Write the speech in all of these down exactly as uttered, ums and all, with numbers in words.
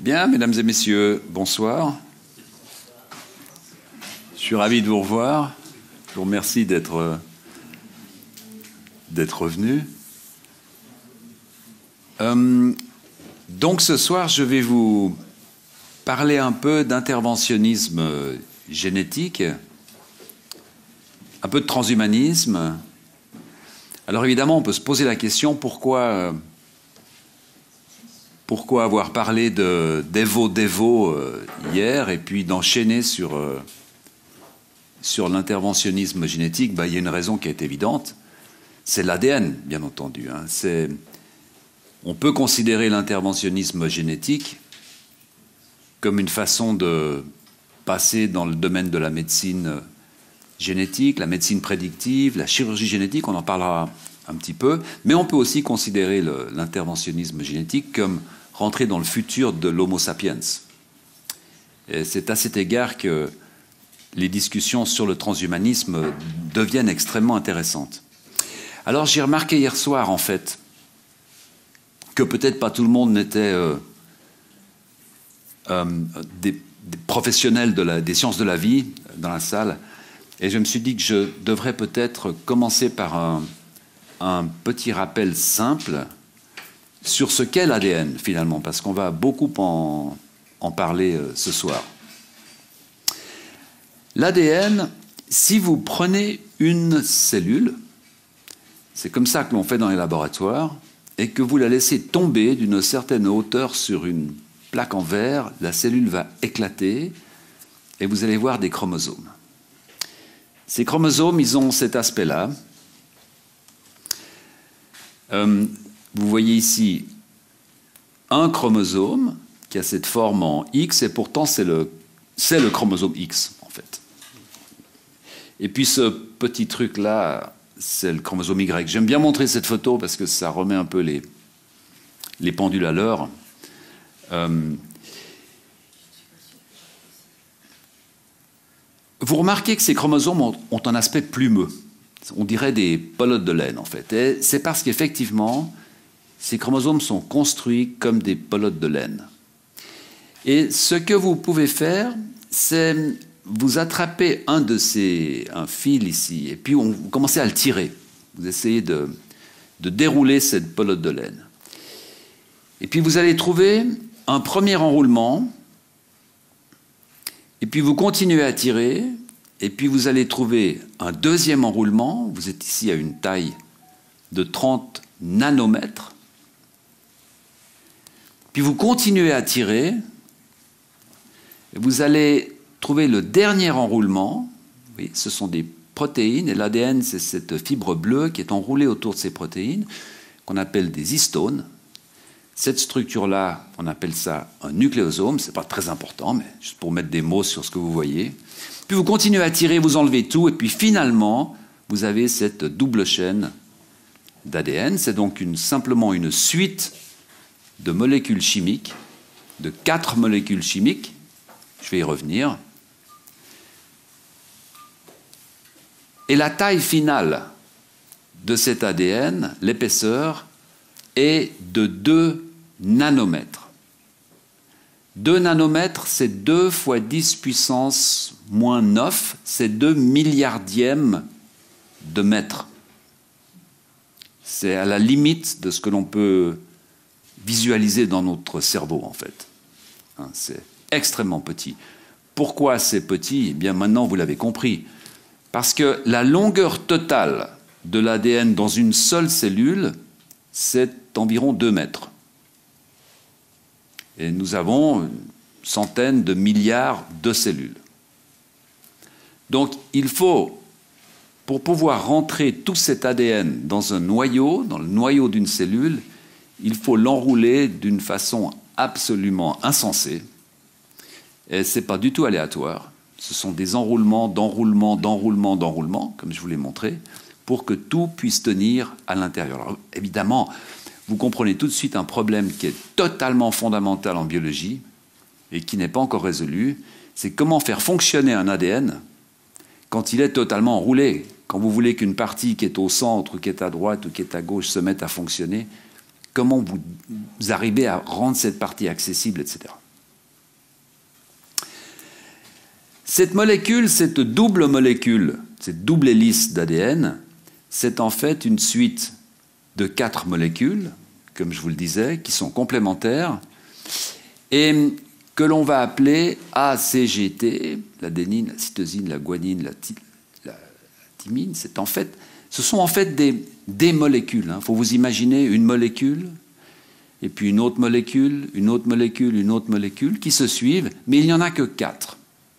Bien, mesdames et messieurs, bonsoir. Je suis ravi de vous revoir. Je vous remercie d'être d'être venu. Euh, donc ce soir, je vais vous parler un peu d'interventionnisme génétique, un peu de transhumanisme. Alors évidemment, on peut se poser la question, pourquoi, pourquoi avoir parlé de d'Evo-Devo hier et puis d'enchaîner sur, sur l'interventionnisme génétique? Ben, il y a une raison qui est évidente, c'est l'A D N, bien entendu. Hein. C'est, on peut considérer l'interventionnisme génétique comme une façon de passer dans le domaine de la médecine génétique, la médecine prédictive, la chirurgie génétique, on en parlera un petit peu, mais on peut aussi considérer l'interventionnisme génétique comme rentrer dans le futur de l'Homo sapiens. Et c'est à cet égard que les discussions sur le transhumanisme deviennent extrêmement intéressantes. Alors j'ai remarqué hier soir, en fait, que peut-être pas tout le monde n'était euh, euh, des, des professionnels de la, des sciences de la vie dans la salle. Et je me suis dit que je devrais peut-être commencer par un, un petit rappel simple sur ce qu'est l'A D N, finalement, parce qu'on va beaucoup en, en parler euh, ce soir. L'A D N, si vous prenez une cellule, c'est comme ça que l'on fait dans les laboratoires, et que vous la laissez tomber d'une certaine hauteur sur une plaque en verre, la cellule va éclater, et vous allez voir des chromosomes. Ces chromosomes, ils ont cet aspect-là. Euh, vous voyez ici un chromosome qui a cette forme en X, et pourtant c'est le, c'est le chromosome X, en fait. Et puis ce petit truc-là, c'est le chromosome Y. J'aime bien montrer cette photo parce que ça remet un peu les, les pendules à l'heure. Euh, Vous remarquez que ces chromosomes ont, ont un aspect plumeux. On dirait des pelotes de laine, en fait. Et c'est parce qu'effectivement, ces chromosomes sont construits comme des pelotes de laine. Et ce que vous pouvez faire, c'est vous attraper un de ces, un fil ici, et puis on, vous commencez à le tirer. Vous essayez de, de dérouler cette pelote de laine. Et puis vous allez trouver un premier enroulement. Et puis vous continuez à tirer, et puis vous allez trouver un deuxième enroulement. Vous êtes ici à une taille de trente nanomètres. Puis vous continuez à tirer, et vous allez trouver le dernier enroulement. Oui, ce sont des protéines, et l'A D N, c'est cette fibre bleue qui est enroulée autour de ces protéines, qu'on appelle des histones. Cette structure-là, on appelle ça un nucléosome. Ce n'est pas très important, mais juste pour mettre des mots sur ce que vous voyez. Puis vous continuez à tirer, vous enlevez tout, et puis finalement, vous avez cette double chaîne d'A D N. C'est donc une, simplement une suite de molécules chimiques, de quatre molécules chimiques. Je vais y revenir. Et la taille finale de cet A D N, l'épaisseur, est de deux nanomètres. deux nanomètres, c'est deux fois dix puissance moins neuf, c'est deux milliardièmes de mètre. C'est à la limite de ce que l'on peut visualiser dans notre cerveau, en fait. Hein, c'est extrêmement petit. Pourquoi c'est petit? Eh bien, maintenant, vous l'avez compris. Parce que la longueur totale de l'A D N dans une seule cellule, c'est environ deux mètres. Et nous avons une centaine de milliards de cellules. Donc il faut, pour pouvoir rentrer tout cet A D N dans un noyau, dans le noyau d'une cellule, il faut l'enrouler d'une façon absolument insensée. Et ce n'est pas du tout aléatoire. Ce sont des enroulements, d'enroulements, d'enroulements, d'enroulements, comme je vous l'ai montré, pour que tout puisse tenir à l'intérieur. Alors, évidemment, vous comprenez tout de suite un problème qui est totalement fondamental en biologie et qui n'est pas encore résolu, c'est comment faire fonctionner un A D N quand il est totalement enroulé. Quand vous voulez qu'une partie qui est au centre, ou qui est à droite, ou qui est à gauche se mette à fonctionner, comment vous arrivez à rendre cette partie accessible, et cetera. Cette molécule, cette double molécule, cette double hélice d'A D N, c'est en fait une suite de quatre molécules, comme je vous le disais, qui sont complémentaires, et que l'on va appeler A C G T, l'adénine, la cytosine, la guanine, la, la, la thymine. C'est en fait, ce sont en fait des, des molécules. Il hein. faut vous imaginer une molécule, et puis une autre molécule, une autre molécule, une autre molécule, qui se suivent, mais il n'y en a que quatre.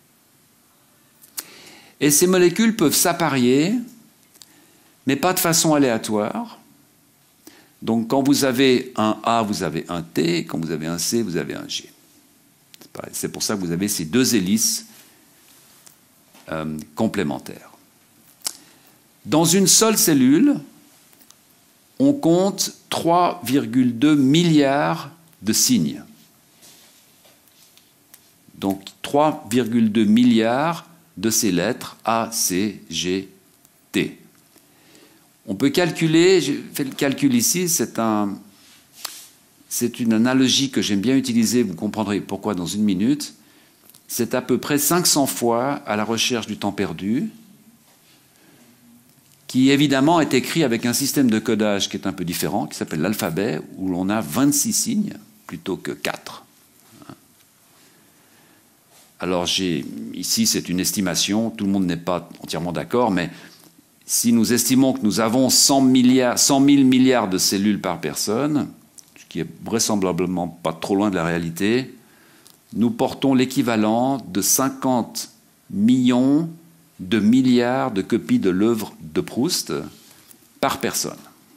Et ces molécules peuvent s'apparier, mais pas de façon aléatoire. Donc quand vous avez un A, vous avez un T, quand vous avez un C, vous avez un G. C'est pour ça que vous avez ces deux hélices euh, complémentaires. Dans une seule cellule, on compte trois virgule deux milliards de signes. Donc trois virgule deux milliards de ces lettres A, C, G, T. On peut calculer, j'ai fait le calcul ici, c'est un, c'est une analogie que j'aime bien utiliser, vous comprendrez pourquoi dans une minute. C'est à peu près cinq cents fois à la recherche du temps perdu, qui évidemment est écrit avec un système de codage qui est un peu différent, qui s'appelle l'alphabet, où l'on a vingt-six signes plutôt que quatre. Alors j'ai, ici c'est une estimation, tout le monde n'est pas entièrement d'accord, mais si nous estimons que nous avons cent milliards, cent mille milliards de cellules par personne, ce qui est vraisemblablement pas trop loin de la réalité, nous portons l'équivalent de cinquante millions de milliards de copies de l'œuvre de Proust par personne.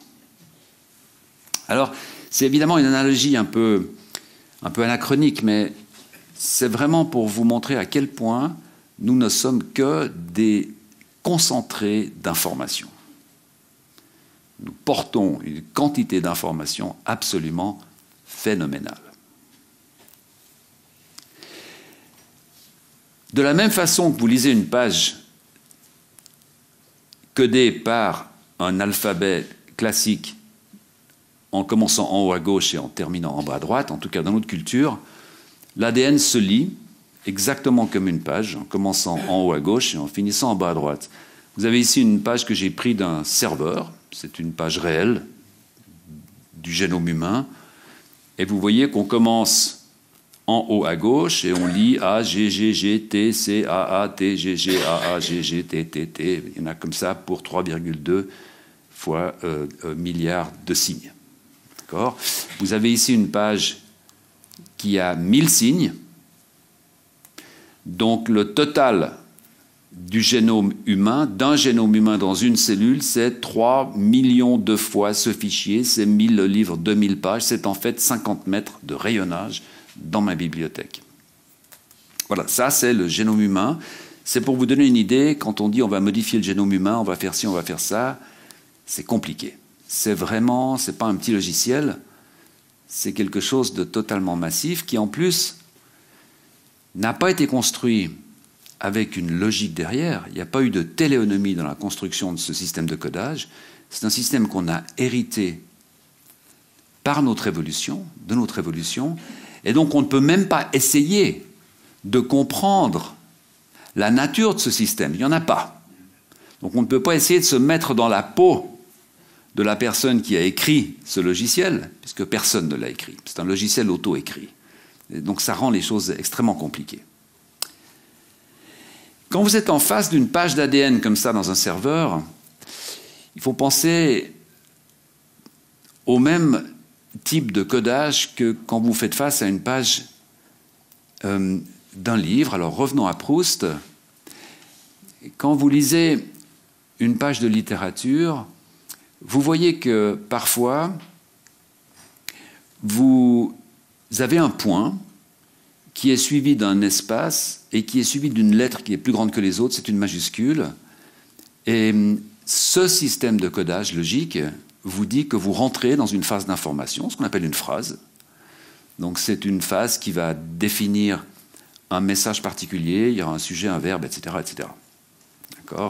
Alors, c'est évidemment une analogie un peu, un peu anachronique, mais c'est vraiment pour vous montrer à quel point nous ne sommes que des concentrés d'informations. Nous portons une quantité d'informations absolument phénoménale. De la même façon que vous lisez une page codée par un alphabet classique en commençant en haut à gauche et en terminant en bas à droite, en tout cas dans notre culture, l'A D N se lit exactement comme une page, en commençant en haut à gauche et en finissant en bas à droite. Vous avez ici une page que j'ai prise d'un serveur, c'est une page réelle du génome humain, et vous voyez qu'on commence en haut à gauche et on lit A, G, G, G, T, C, A, A, T, G, G, A, A, G, G, T, T, T. Il y en a comme ça pour trois virgule deux fois euh, euh, milliards de signes. D'accord ? Vous avez ici une page qui a mille signes. Donc le total du génome humain, d'un génome humain dans une cellule, c'est trois millions de fois ce fichier, c'est mille livres, deux mille pages, c'est en fait cinquante mètres de rayonnage dans ma bibliothèque. Voilà, ça c'est le génome humain. C'est pour vous donner une idée, quand on dit on va modifier le génome humain, on va faire ci, on va faire ça, c'est compliqué. C'est vraiment, c'est pas un petit logiciel, c'est quelque chose de totalement massif qui en plus n'a pas été construit avec une logique derrière. Il n'y a pas eu de téléonomie dans la construction de ce système de codage. C'est un système qu'on a hérité par notre évolution, de notre évolution, et donc on ne peut même pas essayer de comprendre la nature de ce système. Il n'y en a pas. Donc on ne peut pas essayer de se mettre dans la peau de la personne qui a écrit ce logiciel, puisque personne ne l'a écrit. C'est un logiciel auto-écrit. Et donc ça rend les choses extrêmement compliquées. Quand vous êtes en face d'une page d'A D N comme ça dans un serveur, il faut penser au même type de codage que quand vous faites face à une page euh, d'un livre. Alors revenons à Proust. Quand vous lisez une page de littérature, vous voyez que parfois vous avez un point qui est suivi d'un espace et qui est suivi d'une lettre qui est plus grande que les autres, c'est une majuscule. Et ce système de codage logique vous dit que vous rentrez dans une phase d'information, ce qu'on appelle une phrase. Donc c'est une phase qui va définir un message particulier, il y aura un sujet, un verbe, et cetera, et cetera. D'accord ?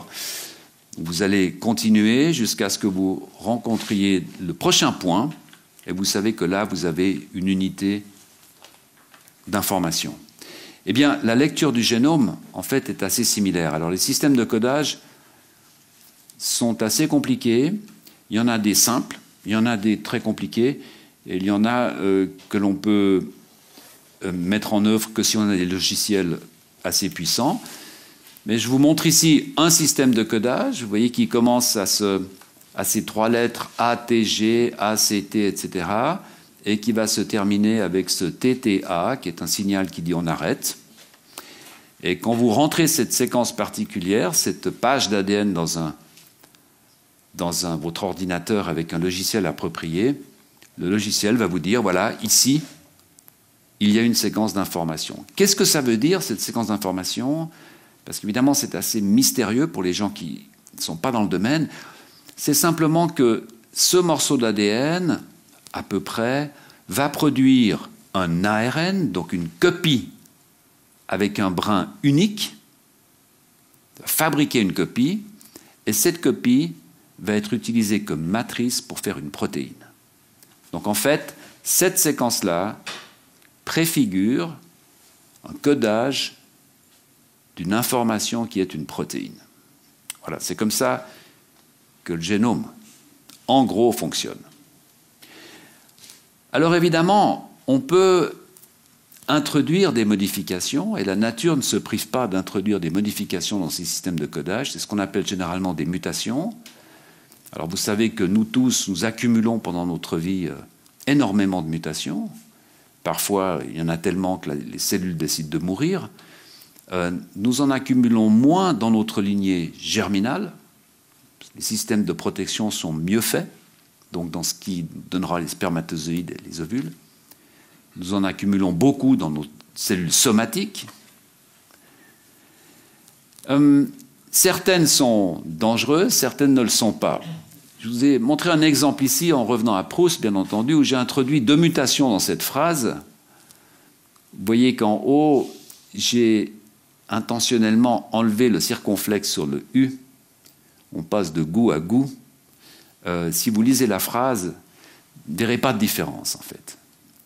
Vous allez continuer jusqu'à ce que vous rencontriez le prochain point, et vous savez que là, vous avez une unité d'information. Eh bien, la lecture du génome, en fait, est assez similaire. Alors, les systèmes de codage sont assez compliqués. Il y en a des simples, il y en a des très compliqués, et il y en a euh, que l'on peut euh, mettre en œuvre que si on a des logiciels assez puissants. Mais je vous montre ici un système de codage, vous voyez, qui commence à, ce, à ces trois lettres A, T, G, A, C, T, et cetera, et qui va se terminer avec ce T T A, qui est un signal qui dit on arrête. Et quand vous rentrez cette séquence particulière, cette page d'A D N dans, un, dans un, votre ordinateur avec un logiciel approprié, le logiciel va vous dire, voilà, ici, il y a une séquence d'informations. Qu'est-ce que ça veut dire, cette séquence d'informations? Parce qu'évidemment, c'est assez mystérieux pour les gens qui ne sont pas dans le domaine. C'est simplement que ce morceau d'A D N, à peu près, va produire un A R N, donc une copie avec un brin unique, fabriquer une copie, et cette copie va être utilisée comme matrice pour faire une protéine. Donc en fait, cette séquence-là préfigure un codage d'une information qui est une protéine. Voilà, c'est comme ça que le génome, en gros, fonctionne. Alors évidemment, on peut introduire des modifications, et la nature ne se prive pas d'introduire des modifications dans ces systèmes de codage. C'est ce qu'on appelle généralement des mutations. Alors vous savez que nous tous, nous accumulons pendant notre vie euh, énormément de mutations. Parfois, il y en a tellement que la, les cellules décident de mourir. Euh, nous en accumulons moins dans notre lignée germinale. Les systèmes de protection sont mieux faits, donc dans ce qui donnera les spermatozoïdes et les ovules. Nous en accumulons beaucoup dans nos cellules somatiques. Euh, certaines sont dangereuses, certaines ne le sont pas. Je vous ai montré un exemple ici, en revenant à Proust, bien entendu, où j'ai introduit deux mutations dans cette phrase. Vous voyez qu'en haut, j'ai intentionnellement enlevé le circonflexe sur le U. On passe de goût à goût. Euh, si vous lisez la phrase, vous ne verrez pas de différence, en fait.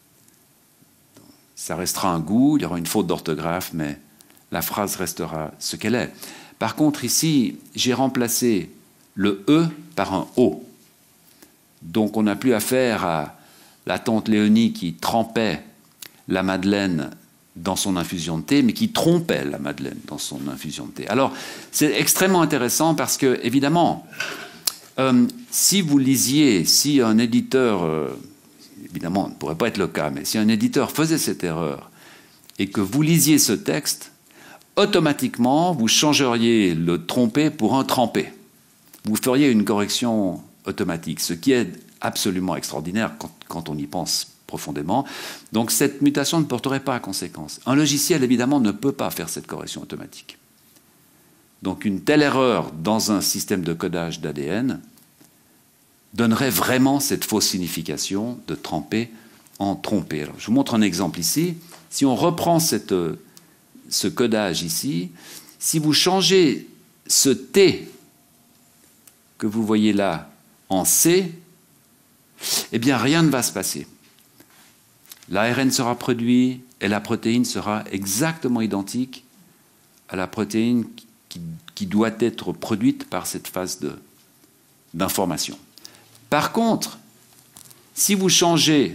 Ça restera un goût, il y aura une faute d'orthographe, mais la phrase restera ce qu'elle est. Par contre, ici, j'ai remplacé le E par un O. Donc, on n'a plus affaire à la tante Léonie qui trempait la madeleine dans son infusion de thé, mais qui trompait la madeleine dans son infusion de thé. Alors, c'est extrêmement intéressant parce que, évidemment, euh, si vous lisiez, si un éditeur... Euh, évidemment, ça ne pourrait pas être le cas, mais si un éditeur faisait cette erreur et que vous lisiez ce texte, automatiquement, vous changeriez le trompé pour un trempé. Vous feriez une correction automatique, ce qui est absolument extraordinaire quand, quand on y pense profondément. Donc cette mutation ne porterait pas à conséquence. Un logiciel, évidemment, ne peut pas faire cette correction automatique. Donc une telle erreur dans un système de codage d'A D N donnerait vraiment cette fausse signification de tremper en trompé. Alors, je vous montre un exemple ici. Si on reprend cette, ce codage ici, si vous changez ce T que vous voyez là en C, eh bien rien ne va se passer. L'A R N sera produit et la protéine sera exactement identique à la protéine qui, qui doit être produite par cette phase de, d'information. Par contre, si vous changez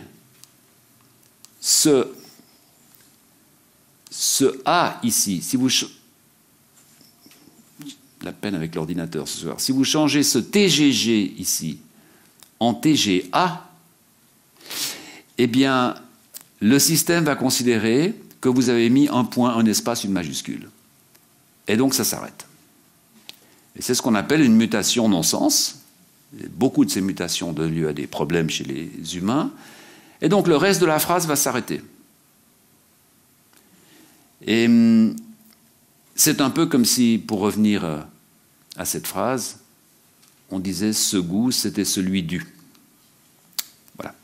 ce, ce A ici, si vous la peine avec l'ordinateur ce soir, si vous changez ce T G G ici en T G A, eh bien, le système va considérer que vous avez mis un point, un espace, une majuscule. Et donc, ça s'arrête. Et c'est ce qu'on appelle une mutation non-sens. Beaucoup de ces mutations donnent lieu à des problèmes chez les humains. Et donc, le reste de la phrase va s'arrêter. Et c'est un peu comme si, pour revenir à cette phrase, on disait « ce goût, c'était celui du ». Voilà.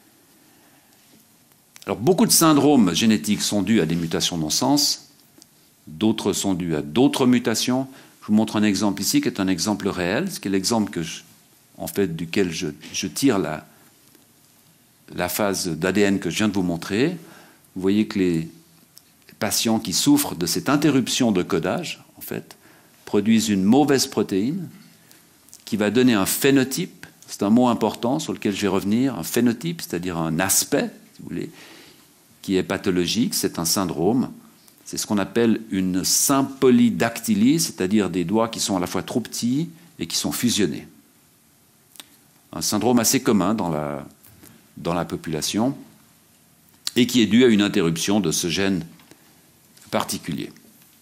Alors, beaucoup de syndromes génétiques sont dus à des mutations non-sens. D'autres sont dus à d'autres mutations. Je vous montre un exemple ici, qui est un exemple réel, ce qui est l'exemple que je, en fait, duquel je, je tire la, la phase d'A D N que je viens de vous montrer. Vous voyez que les patients qui souffrent de cette interruption de codage, en fait, produisent une mauvaise protéine qui va donner un phénotype, c'est un mot important sur lequel je vais revenir, un phénotype, c'est-à-dire un aspect, si vous voulez, qui est pathologique, c'est un syndrome. C'est ce qu'on appelle une sympolydactylie, c'est-à-dire des doigts qui sont à la fois trop petits et qui sont fusionnés. Un syndrome assez commun dans la, dans la population et qui est dû à une interruption de ce gène particulier.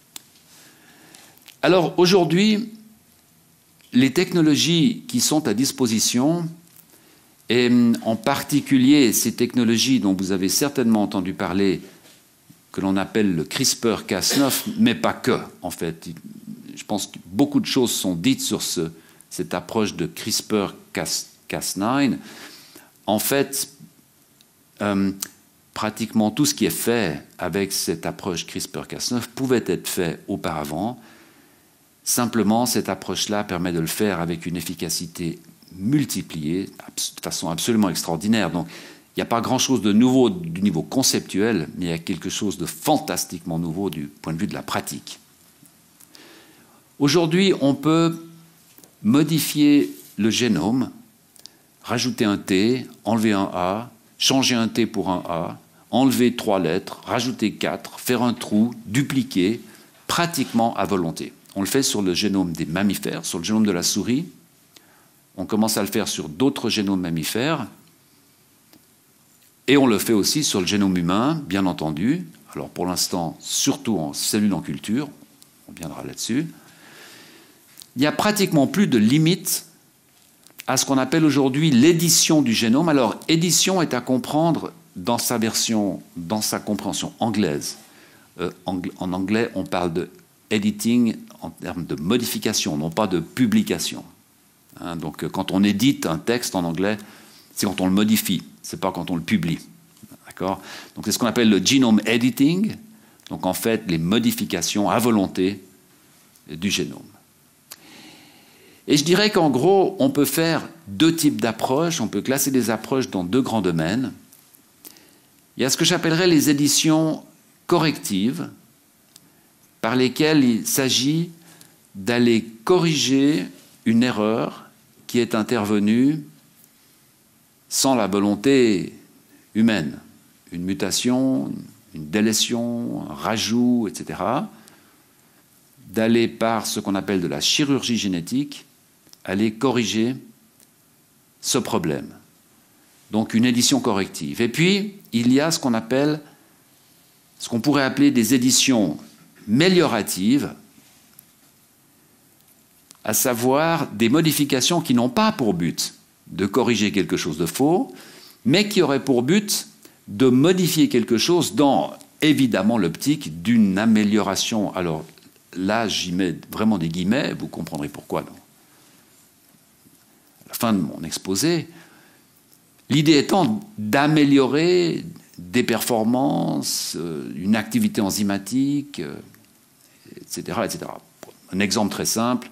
Alors aujourd'hui, les technologies qui sont à disposition, et en particulier ces technologies dont vous avez certainement entendu parler, que l'on appelle le CRISPR Cas neuf, mais pas que, en fait. Je pense que beaucoup de choses sont dites sur ce, cette approche de CRISPR Cas neuf. En fait, euh, pratiquement tout ce qui est fait avec cette approche CRISPR Cas neuf pouvait être fait auparavant. Simplement, cette approche-là permet de le faire avec une efficacité multipliée, de façon absolument extraordinaire. Donc, il n'y a pas grand-chose de nouveau du niveau conceptuel, mais il y a quelque chose de fantastiquement nouveau du point de vue de la pratique. Aujourd'hui, on peut modifier le génome, rajouter un T, enlever un A, changer un T pour un A, enlever trois lettres, rajouter quatre, faire un trou, dupliquer, pratiquement à volonté. On le fait sur le génome des mammifères, sur le génome de la souris. On commence à le faire sur d'autres génomes mammifères. Et on le fait aussi sur le génome humain, bien entendu. Alors pour l'instant, surtout en cellules en culture. On viendra là-dessus. Il n'y a pratiquement plus de limite à ce qu'on appelle aujourd'hui l'édition du génome. Alors, édition est à comprendre dans sa version, dans sa compréhension anglaise. Euh, en anglais, on parle de editing en termes de modification, non pas de publication. Hein, donc, quand on édite un texte en anglais, c'est quand on le modifie, c'est pas quand on le publie. D'accord ? Donc, c'est ce qu'on appelle le genome editing. Donc, en fait, les modifications à volonté du génome. Et je dirais qu'en gros, on peut faire deux types d'approches. On peut classer les approches dans deux grands domaines. Il y a ce que j'appellerais les éditions correctives, par lesquelles il s'agit d'aller corriger une erreur qui est intervenue sans la volonté humaine. Une mutation, une délétion, un rajout, et cetera. D'aller par ce qu'on appelle de la chirurgie génétique, aller corriger ce problème. Donc une édition corrective. Et puis, il y a ce qu'on appelle, ce qu'on pourrait appeler des éditions mélioratives, à savoir des modifications qui n'ont pas pour but de corriger quelque chose de faux, mais qui auraient pour but de modifier quelque chose dans, évidemment, l'optique d'une amélioration. Alors là, j'y mets vraiment des guillemets, vous comprendrez pourquoi. Non. À la fin de mon exposé, l'idée étant d'améliorer des performances, une activité enzymatique, et cetera, et cetera. Un exemple très simple,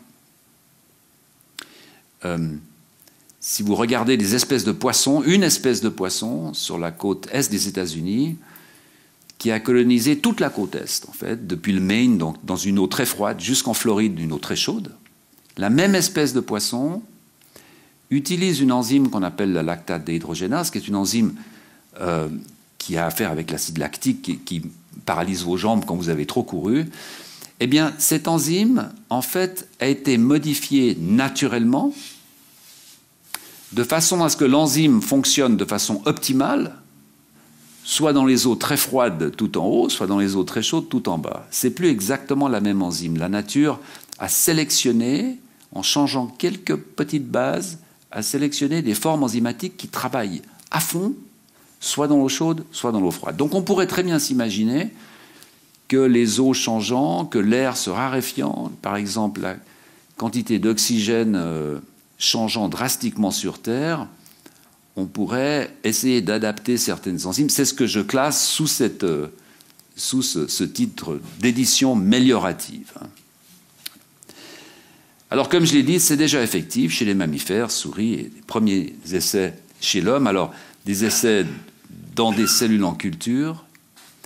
euh, si vous regardez des espèces de poissons, une espèce de poisson sur la côte est des États-Unis, qui a colonisé toute la côte est, en fait, depuis le Maine, donc dans une eau très froide, jusqu'en Floride, une eau très chaude. La même espèce de poisson utilise une enzyme qu'on appelle la lactate déhydrogénase, qui est une enzyme euh, qui a affaire avec l'acide lactique, qui, qui paralyse vos jambes quand vous avez trop couru. Eh bien, cette enzyme, en fait, a été modifiée naturellement, de façon à ce que l'enzyme fonctionne de façon optimale, soit dans les eaux très froides tout en haut, soit dans les eaux très chaudes tout en bas. C'est plus exactement la même enzyme. La nature a sélectionné, en changeant quelques petites bases, a sélectionné des formes enzymatiques qui travaillent à fond, soit dans l'eau chaude, soit dans l'eau froide. Donc on pourrait très bien s'imaginer que les eaux changeant, que l'air se raréfiant, par exemple la quantité d'oxygène euh, changeant drastiquement sur Terre, on pourrait essayer d'adapter certaines enzymes. C'est ce que je classe sous, cette, euh, sous ce, ce titre d'édition méliorative. Alors, comme je l'ai dit, c'est déjà effectif chez les mammifères, souris, et les premiers essais chez l'homme. Alors, des essais dans des cellules en culture,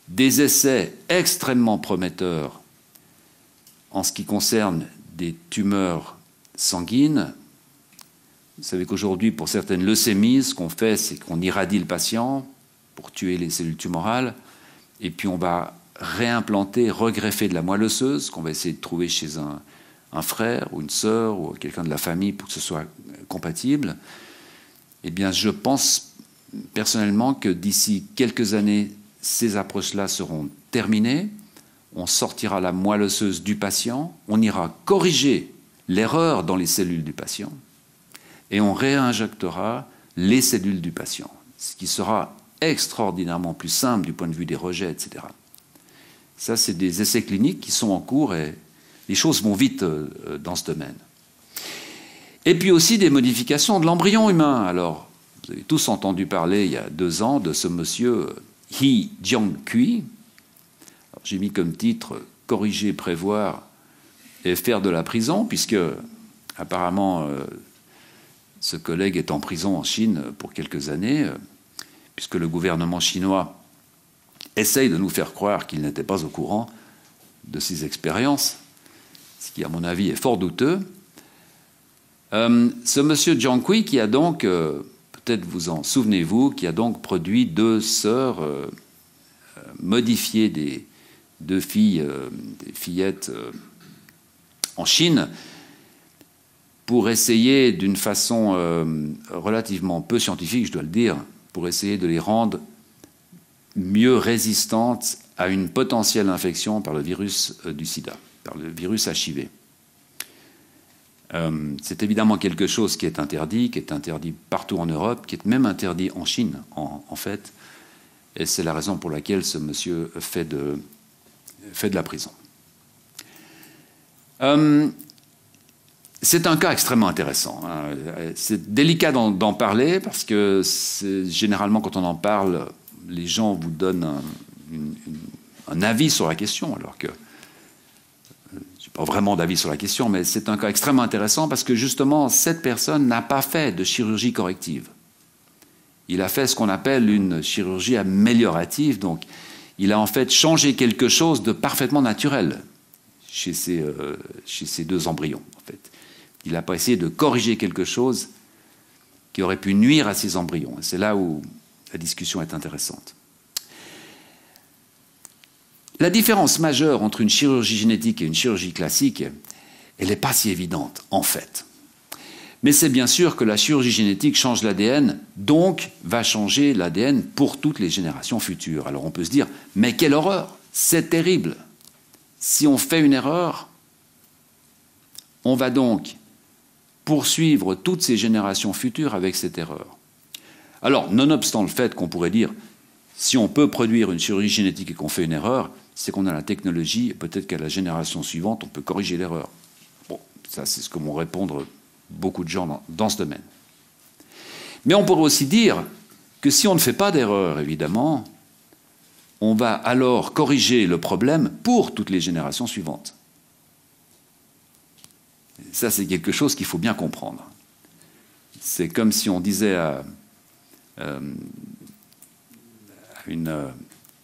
des essais extrêmement prometteurs en ce qui concerne des tumeurs sanguines. Vous savez qu'aujourd'hui, pour certaines leucémies, ce qu'on fait, c'est qu'on irradie le patient pour tuer les cellules tumorales, et puis on va réimplanter, regreffer de la moelle osseuse qu'on va essayer de trouver chez un, un frère ou une sœur ou quelqu'un de la famille pour que ce soit compatible. Eh bien, je pense personnellement que d'ici quelques années, ces approches-là seront terminées. On sortira la moelle osseuse du patient, on ira corriger l'erreur dans les cellules du patient et on réinjectera les cellules du patient, ce qui sera extraordinairement plus simple du point de vue des rejets, et cetera. Ça, c'est des essais cliniques qui sont en cours et les choses vont vite dans ce domaine. Et puis aussi des modifications de l'embryon humain. Alors, vous avez tous entendu parler il y a deux ans de ce monsieur Hee Jiankui. J'ai mis comme titre « Corriger, prévoir et faire de la prison », puisque apparemment euh, ce collègue est en prison en Chine pour quelques années, euh, puisque le gouvernement chinois essaye de nous faire croire qu'il n'était pas au courant de ces expériences, ce qui, à mon avis, est fort douteux. Euh, ce monsieur Jiankui, qui a donc, euh, peut-être vous en souvenez-vous, qui a donc produit deux sœurs euh, euh, modifiées des deux filles, euh, des fillettes euh, en Chine, pour essayer d'une façon euh, relativement peu scientifique, je dois le dire, pour essayer de les rendre mieux résistantes à une potentielle infection par le virus euh, du sida, par le virus H I V. Euh, c'est évidemment quelque chose qui est interdit, qui est interdit partout en Europe, qui est même interdit en Chine, en, en fait, et c'est la raison pour laquelle ce monsieur fait de... fait de la prison. Euh, c'est un cas extrêmement intéressant. Hein. C'est délicat d'en parler parce que généralement, quand on en parle, les gens vous donnent un, une, une, un avis sur la question, alors que je n'ai pas vraiment d'avis sur la question, mais c'est un cas extrêmement intéressant parce que justement, cette personne n'a pas fait de chirurgie corrective. Il a fait ce qu'on appelle une chirurgie améliorative, donc il a en fait changé quelque chose de parfaitement naturel chez ces, euh, chez ces deux embryons. En fait. Il n'a pas essayé de corriger quelque chose qui aurait pu nuire à ces embryons. C'est là où la discussion est intéressante. La différence majeure entre une chirurgie génétique et une chirurgie classique, elle n'est pas si évidente, en fait. Mais c'est bien sûr que la chirurgie génétique change l'A D N, donc va changer l'A D N pour toutes les générations futures. Alors on peut se dire, mais quelle horreur, c'est terrible. Si on fait une erreur, on va donc poursuivre toutes ces générations futures avec cette erreur. Alors, nonobstant le fait qu'on pourrait dire, si on peut produire une chirurgie génétique et qu'on fait une erreur, c'est qu'on a la technologie, et peut-être qu'à la génération suivante, on peut corriger l'erreur. Bon, ça c'est ce que vont répondre beaucoup de gens dans, dans ce domaine. Mais on pourrait aussi dire que si on ne fait pas d'erreur, évidemment, on va alors corriger le problème pour toutes les générations suivantes. Ça, c'est quelque chose qu'il faut bien comprendre. C'est comme si on disait à, euh, à, une, euh,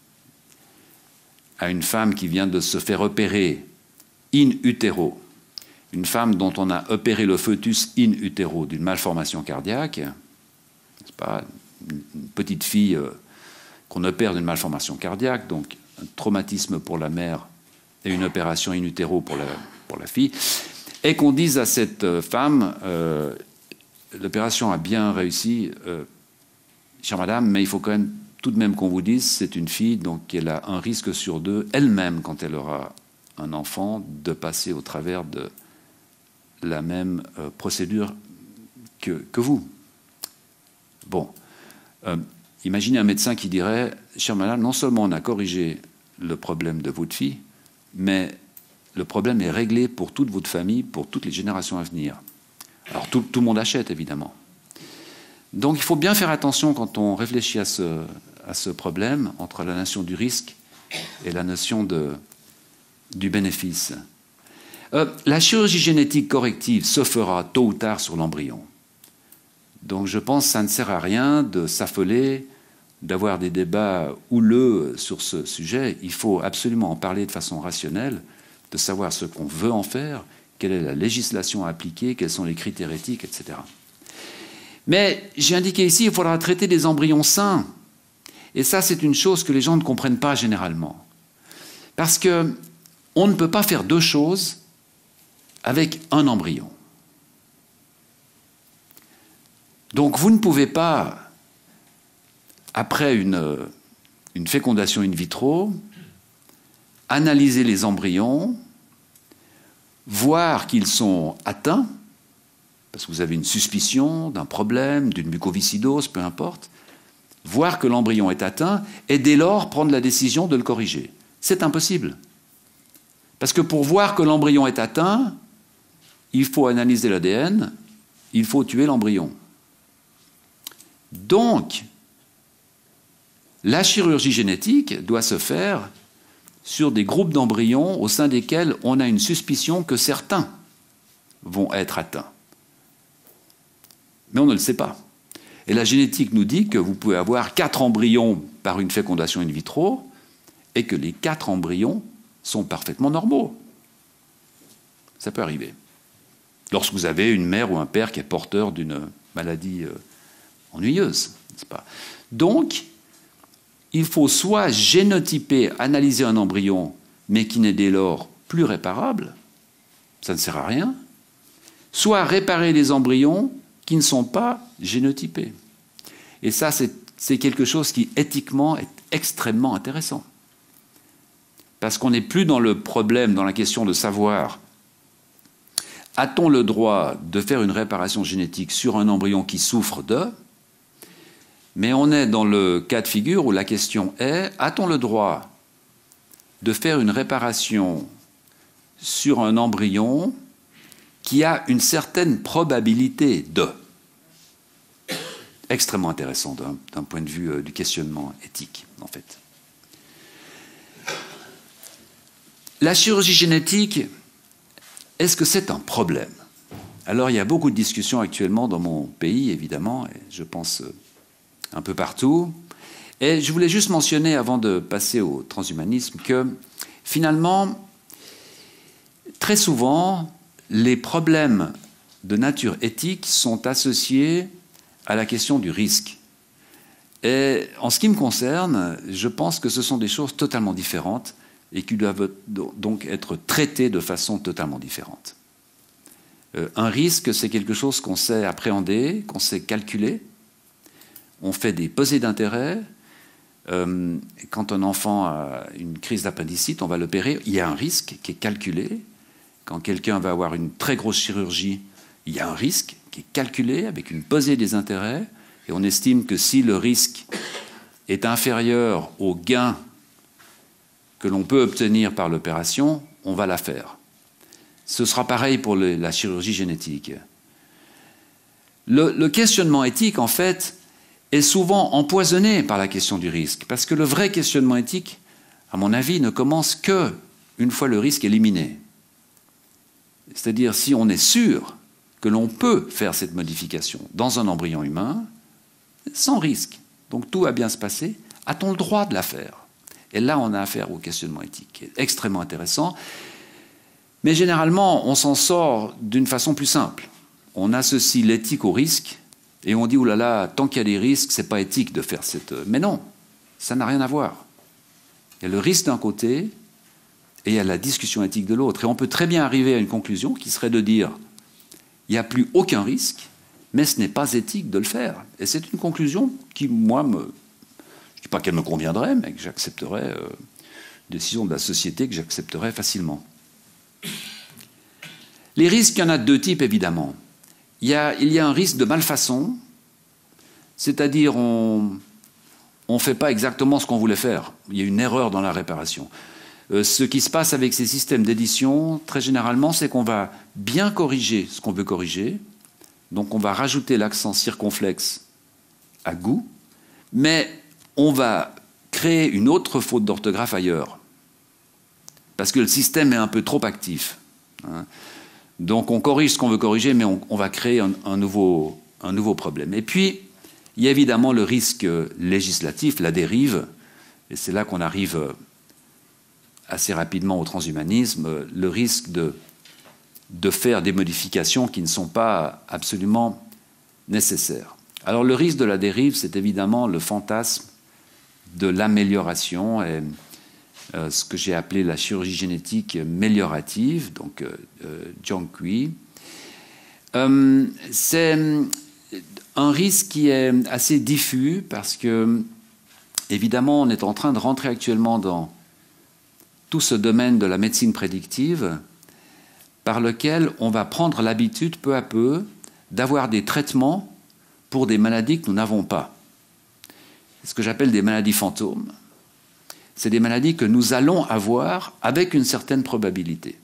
à une femme qui vient de se faire opérer in utero, une femme dont on a opéré le fœtus in utero d'une malformation cardiaque, n'est-ce pas, une petite fille euh, qu'on opère d'une malformation cardiaque, donc un traumatisme pour la mère et une opération in utero pour la, pour la fille, et qu'on dise à cette femme, euh, l'opération a bien réussi, euh, chère madame, mais il faut quand même tout de même qu'on vous dise, c'est une fille, donc elle a un risque sur deux, elle-même, quand elle aura un enfant, de passer au travers de la même euh, procédure que, que vous. Bon, euh, imaginez un médecin qui dirait, chère madame, non seulement on a corrigé le problème de votre fille, mais le problème est réglé pour toute votre famille, pour toutes les générations à venir. Alors tout, tout le monde achète, évidemment. Donc il faut bien faire attention quand on réfléchit à ce, à ce problème, entre la notion du risque et la notion de, du bénéfice. Euh, la chirurgie génétique corrective se fera tôt ou tard sur l'embryon. Donc je pense que ça ne sert à rien de s'affoler d'avoir des débats houleux sur ce sujet. Il faut absolument en parler de façon rationnelle, de savoir ce qu'on veut en faire, quelle est la législation à appliquer, quels sont les critères éthiques, et cetera. Mais j'ai indiqué ici, il faudra traiter des embryons sains. Et ça, c'est une chose que les gens ne comprennent pas généralement. Parce qu'on ne peut pas faire deux choses avec un embryon. Donc vous ne pouvez pas, après une, une fécondation in vitro, analyser les embryons, voir qu'ils sont atteints, parce que vous avez une suspicion d'un problème, d'une mucoviscidose, peu importe, voir que l'embryon est atteint, et dès lors prendre la décision de le corriger. C'est impossible. Parce que pour voir que l'embryon est atteint, il faut analyser l'A D N, il faut tuer l'embryon. Donc, la chirurgie génétique doit se faire sur des groupes d'embryons au sein desquels on a une suspicion que certains vont être atteints. Mais on ne le sait pas. Et la génétique nous dit que vous pouvez avoir quatre embryons par une fécondation in vitro et que les quatre embryons sont parfaitement normaux. Ça peut arriver. Lorsque vous avez une mère ou un père qui est porteur d'une maladie euh, ennuyeuse, n'est-ce pas? Donc, il faut soit génotyper, analyser un embryon, mais qui n'est dès lors plus réparable, ça ne sert à rien, soit réparer les embryons qui ne sont pas génotypés. Et ça, c'est quelque chose qui, éthiquement, est extrêmement intéressant. Parce qu'on n'est plus dans le problème, dans la question de savoir a-t-on le droit de faire une réparation génétique sur un embryon qui souffre de, mais on est dans le cas de figure où la question est, a-t-on le droit de faire une réparation sur un embryon qui a une certaine probabilité de. Extrêmement intéressant d'un point de vue euh, du questionnement éthique, en fait. La chirurgie génétique, est-ce que c'est un problème? Alors, il y a beaucoup de discussions actuellement dans mon pays, évidemment, et je pense euh, un peu partout. Et je voulais juste mentionner, avant de passer au transhumanisme, que finalement, très souvent, les problèmes de nature éthique sont associés à la question du risque. Et en ce qui me concerne, je pense que ce sont des choses totalement différentes et qui doivent donc être traitées de façon totalement différente. Euh, un risque, c'est quelque chose qu'on sait appréhender, qu'on sait calculer. On fait des pesées d'intérêt. Euh, quand un enfant a une crise d'appendicite, on va l'opérer. Il y a un risque qui est calculé. Quand quelqu'un va avoir une très grosse chirurgie, il y a un risque qui est calculé avec une pesée des intérêts. Et on estime que si le risque est inférieur au gain que l'on peut obtenir par l'opération, on va la faire. Ce sera pareil pour le, la chirurgie génétique. Le, le questionnement éthique, en fait, est souvent empoisonné par la question du risque, parce que le vrai questionnement éthique, à mon avis, ne commence que une fois le risque éliminé. C'est-à-dire si on est sûr que l'on peut faire cette modification dans un embryon humain, sans risque, donc tout va bien se passer, a-t-on le droit de la faire? Et là, on a affaire au questionnement éthique, qui est extrêmement intéressant. Mais généralement, on s'en sort d'une façon plus simple. On associe l'éthique au risque, et on dit, oh là là, tant qu'il y a des risques, c'est pas éthique de faire cette... Mais non, ça n'a rien à voir. Il y a le risque d'un côté, et il y a la discussion éthique de l'autre. Et on peut très bien arriver à une conclusion qui serait de dire, il n'y a plus aucun risque, mais ce n'est pas éthique de le faire. Et c'est une conclusion qui, moi, me... je ne dis pas qu'elle me conviendrait, mais que j'accepterais, euh, une décision de la société que j'accepterais facilement. Les risques, il y en a de deux types, évidemment. Il y a, il y a un risque de malfaçon, c'est-à-dire on ne fait pas exactement ce qu'on voulait faire. Il y a une erreur dans la réparation. Euh, ce qui se passe avec ces systèmes d'édition, très généralement, c'est qu'on va bien corriger ce qu'on veut corriger. Donc on va rajouter l'accent circonflexe à goût, mais on va créer une autre faute d'orthographe ailleurs. Parce que le système est un peu trop actif. Hein. Donc on corrige ce qu'on veut corriger, mais on, on va créer un, un, nouveau, un nouveau problème. Et puis, Il y a évidemment le risque législatif, la dérive, et c'est là qu'on arrive assez rapidement au transhumanisme, le risque de, de faire des modifications qui ne sont pas absolument nécessaires. Alors le risque de la dérive, c'est évidemment le fantasme de l'amélioration, et euh, ce que j'ai appelé la chirurgie génétique méliorative, donc euh, euh, John Cui. Euh, c'est un risque qui est assez diffus parce que, évidemment, on est en train de rentrer actuellement dans tout ce domaine de la médecine prédictive par lequel on va prendre l'habitude, peu à peu, d'avoir des traitements pour des maladies que nous n'avons pas. C'est ce que j'appelle des maladies fantômes. C'est des maladies que nous allons avoir avec une certaine probabilité.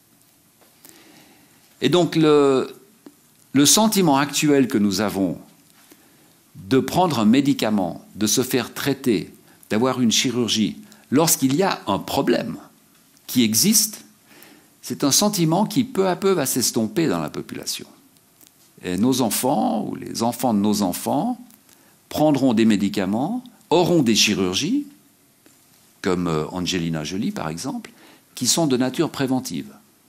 Et donc, le... Le sentiment actuel que nous avons de prendre un médicament, de se faire traiter, d'avoir une chirurgie, lorsqu'il y a un problème qui existe, c'est un sentiment qui peu à peu va s'estomper dans la population. Et nos enfants, ou les enfants de nos enfants, prendront des médicaments, auront des chirurgies, comme Angelina Jolie par exemple, qui sont de nature préventive.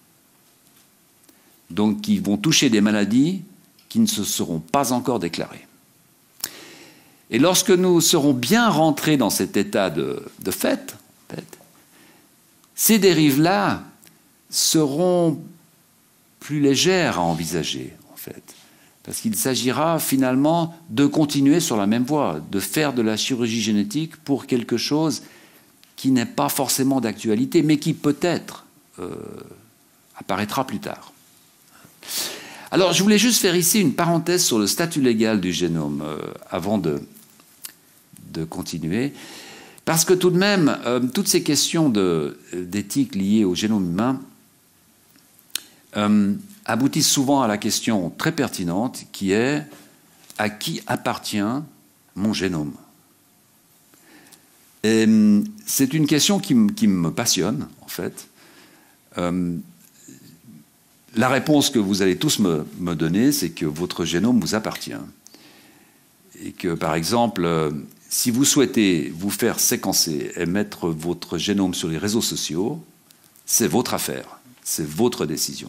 Donc qui vont toucher des maladies qui ne se seront pas encore déclarées. Et lorsque nous serons bien rentrés dans cet état de, de fait, en fait, ces dérives-là seront plus légères à envisager, en fait, parce qu'il s'agira finalement de continuer sur la même voie, de faire de la chirurgie génétique pour quelque chose qui n'est pas forcément d'actualité, mais qui peut-être euh, apparaîtra plus tard. Alors, je voulais juste faire ici une parenthèse sur le statut légal du génome euh, avant de, de continuer, parce que tout de même, euh, toutes ces questions d'éthique liées au génome humain euh, aboutissent souvent à la question très pertinente qui est « à qui appartient mon génome ?» Et c'est une question qui, qui me passionne, en fait. Euh, La réponse que vous allez tous me, me donner, c'est que votre génome vous appartient. Et que, par exemple, euh, si vous souhaitez vous faire séquencer et mettre votre génome sur les réseaux sociaux, c'est votre affaire, c'est votre décision.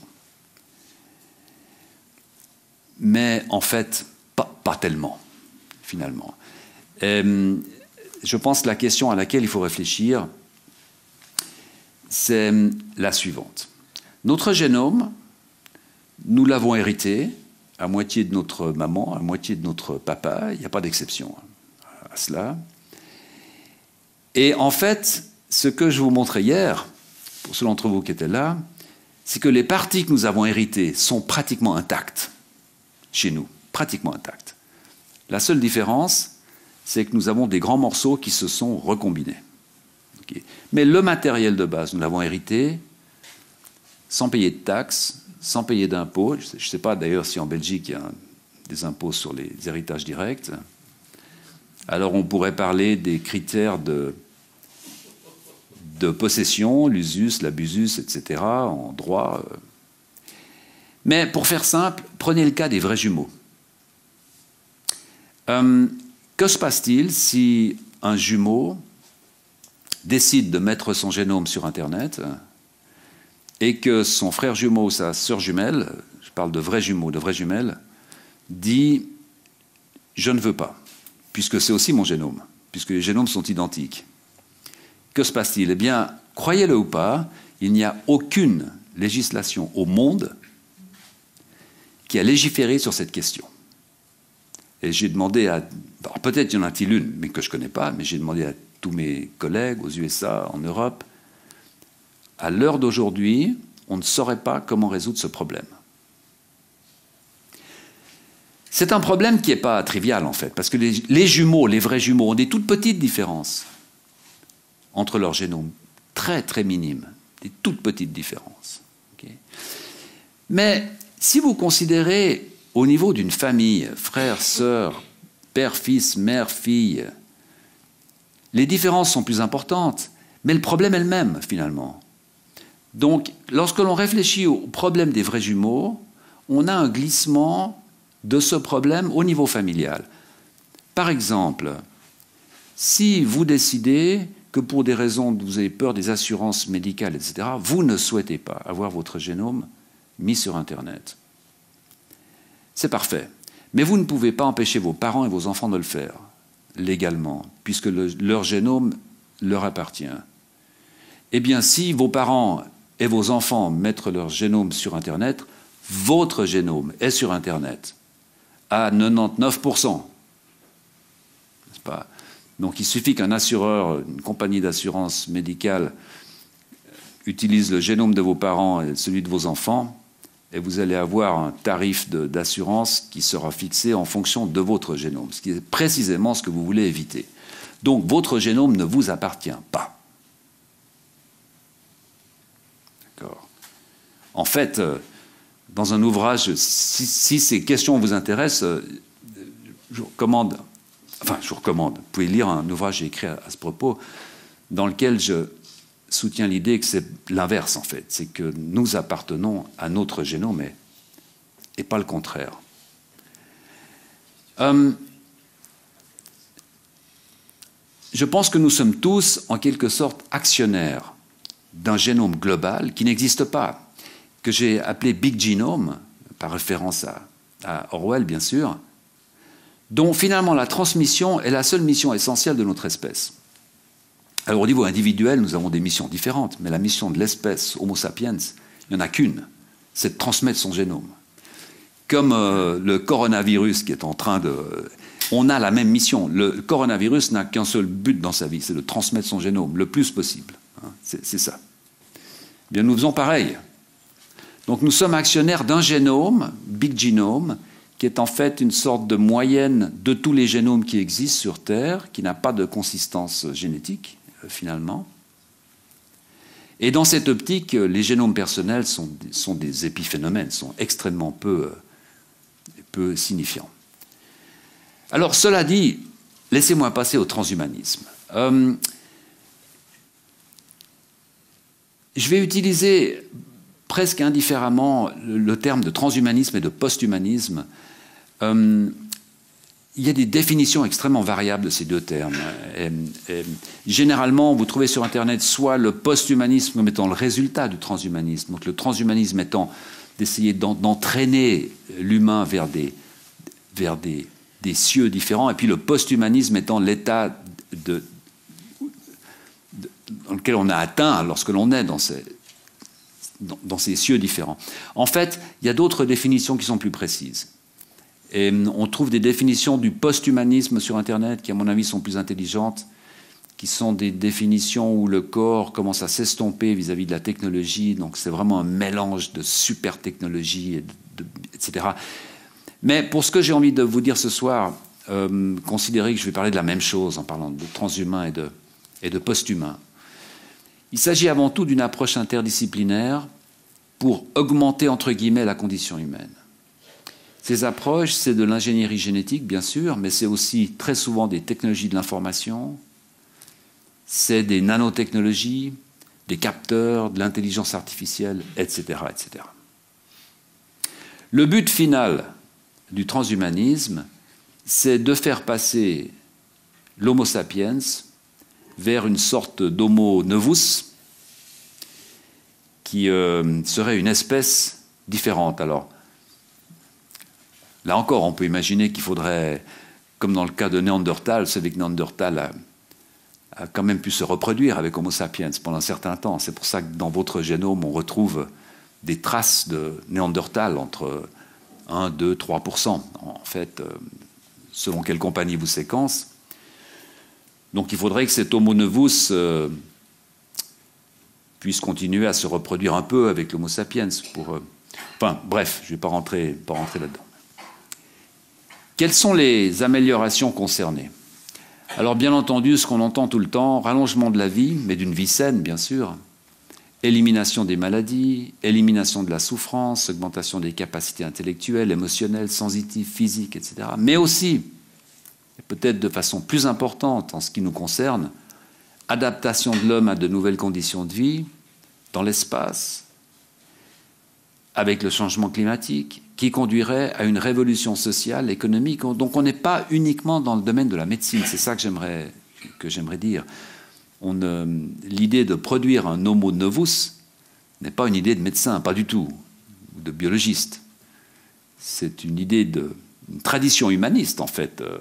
Mais en fait, pas, pas tellement, finalement. Et, je pense que la question à laquelle il faut réfléchir, c'est la suivante. Notre génome, nous l'avons hérité, à moitié de notre maman, à moitié de notre papa, il n'y a pas d'exception à cela. Et en fait, ce que je vous montrais hier, pour ceux d'entre vous qui étaient là, c'est que les parties que nous avons héritées sont pratiquement intactes chez nous, pratiquement intactes. La seule différence, c'est que nous avons des grands morceaux qui se sont recombinés. Okay. Mais le matériel de base, nous l'avons hérité sans payer de taxes, sans payer d'impôts. Je ne sais pas d'ailleurs si en Belgique il y a des impôts sur les héritages directs. Alors on pourrait parler des critères de, de possession, l'usus, l'abusus, et cetera, en droit. Mais pour faire simple, prenez le cas des vrais jumeaux. Euh, que se passe-t-il si un jumeau décide de mettre son génome sur Internet et que son frère jumeau ou sa sœur jumelle, je parle de vrais jumeaux, de vraies jumelles, dit « je ne veux pas », puisque c'est aussi mon génome, puisque les génomes sont identiques. Que se passe-t-il? Eh bien, croyez-le ou pas, il n'y a aucune législation au monde qui a légiféré sur cette question. Et j'ai demandé à... Peut-être y en a-t-il une, mais que je ne connais pas, mais j'ai demandé à tous mes collègues aux U S A, en Europe. À l'heure d'aujourd'hui, on ne saurait pas comment résoudre ce problème. C'est un problème qui n'est pas trivial, en fait, parce que les, les jumeaux, les vrais jumeaux, ont des toutes petites différences entre leurs génomes, très, très minimes, des toutes petites différences. Okay. Mais si vous considérez au niveau d'une famille, frère, sœur, père, fils, mère, fille, les différences sont plus importantes, mais le problème est le même, finalement. Donc, lorsque l'on réfléchit au problème des vrais jumeaux, on a un glissement de ce problème au niveau familial. Par exemple, si vous décidez que pour des raisons dont vous avez peur des assurances médicales, et cetera, vous ne souhaitez pas avoir votre génome mis sur Internet, c'est parfait. Mais vous ne pouvez pas empêcher vos parents et vos enfants de le faire, légalement, puisque le, leur génome leur appartient. Eh bien, si vos parents et vos enfants mettent leur génome sur Internet, votre génome est sur Internet à quatre-vingt-dix-neuf pour cent. N'est-ce pas ? Donc il suffit qu'un assureur, une compagnie d'assurance médicale utilise le génome de vos parents et celui de vos enfants, et vous allez avoir un tarif d'assurance qui sera fixé en fonction de votre génome, ce qui est précisément ce que vous voulez éviter. Donc votre génome ne vous appartient pas. D'accord. En fait, dans un ouvrage, si, si ces questions vous intéressent, je vous recommande, enfin je vous recommande, vous pouvez lire un ouvrage que j'ai écrit à, à ce propos, dans lequel je soutiens l'idée que c'est l'inverse en fait, c'est que nous appartenons à notre génome et, et pas le contraire. Euh, je pense que nous sommes tous en quelque sorte actionnaires d'un génome global qui n'existe pas, que j'ai appelé Big Genome, par référence à, à Orwell bien sûr, dont finalement la transmission est la seule mission essentielle de notre espèce. Alors au niveau individuel, nous avons des missions différentes, mais la mission de l'espèce Homo sapiens, il n'y en a qu'une, c'est de transmettre son génome. Comme euh, le coronavirus qui est en train de... On a la même mission. Le coronavirus n'a qu'un seul but dans sa vie, c'est de transmettre son génome le plus possible. Hein, c'est ça. Eh bien, nous faisons pareil. Donc nous sommes actionnaires d'un génome, Big Genome, qui est en fait une sorte de moyenne de tous les génomes qui existent sur Terre, qui n'a pas de consistance génétique, euh, finalement. Et dans cette optique, les génomes personnels sont, sont des épiphénomènes, sont extrêmement peu, peu signifiants. Alors, cela dit, laissez-moi passer au transhumanisme. Euh, je vais utiliser presque indifféremment le, le terme de transhumanisme et de posthumanisme. Euh, il y a des définitions extrêmement variables de ces deux termes. Et, et, généralement, vous trouvez sur Internet soit le posthumanisme comme étant le résultat du transhumanisme, donc le transhumanisme étant d'essayer d'entraîner l'humain vers des, vers des, des cieux différents, et puis le posthumanisme étant l'état de, de, dans lequel on a atteint lorsque l'on est dans ces, dans, dans ces cieux différents. En fait, il y a d'autres définitions qui sont plus précises. Et on trouve des définitions du post-humanisme sur Internet qui, à mon avis, sont plus intelligentes, qui sont des définitions où le corps commence à s'estomper vis-à-vis de la technologie. Donc c'est vraiment un mélange de super technologie, et, de, de, et cetera. Mais pour ce que j'ai envie de vous dire ce soir, euh, considérez que je vais parler de la même chose en parlant de transhumain et de, et de post-humain. Il s'agit avant tout d'une approche interdisciplinaire pour augmenter, entre guillemets, la condition humaine. Ces approches, c'est de l'ingénierie génétique, bien sûr, mais c'est aussi très souvent des technologies de l'information, c'est des nanotechnologies, des capteurs, de l'intelligence artificielle, et cetera, et cetera. Le but final du transhumanisme, c'est de faire passer l'Homo sapiens vers une sorte d'Homo novus qui euh, serait une espèce différente. Alors, là encore, on peut imaginer qu'il faudrait, comme dans le cas de Néandertal, vous savez que Néandertal a, a quand même pu se reproduire avec Homo sapiens pendant un certain temps. C'est pour ça que dans votre génome, on retrouve des traces de Néandertal entre un, deux, trois pour cent, en fait, selon quelle compagnie vous séquence. Donc il faudrait que cet Homo novus euh, puisse continuer à se reproduire un peu avec l'Homo sapiens. Pour, euh... Enfin, bref, je ne vais pas rentrer, pas rentrer là-dedans. Quelles sont les améliorations concernées? Alors, bien entendu, ce qu'on entend tout le temps, rallongement de la vie, mais d'une vie saine, bien sûr, élimination des maladies, élimination de la souffrance, augmentation des capacités intellectuelles, émotionnelles, sensitives, physiques, et cetera. Mais aussi, et peut-être de façon plus importante en ce qui nous concerne, adaptation de l'homme à de nouvelles conditions de vie, dans l'espace, avec le changement climatique, qui conduirait à une révolution sociale, économique. Donc on n'est pas uniquement dans le domaine de la médecine, c'est ça que j'aimerais que j'aimerais dire. Euh, l'idée de produire un homo novus n'est pas une idée de médecin, pas du tout, ou de biologiste. C'est une idée de une tradition humaniste, en fait, euh,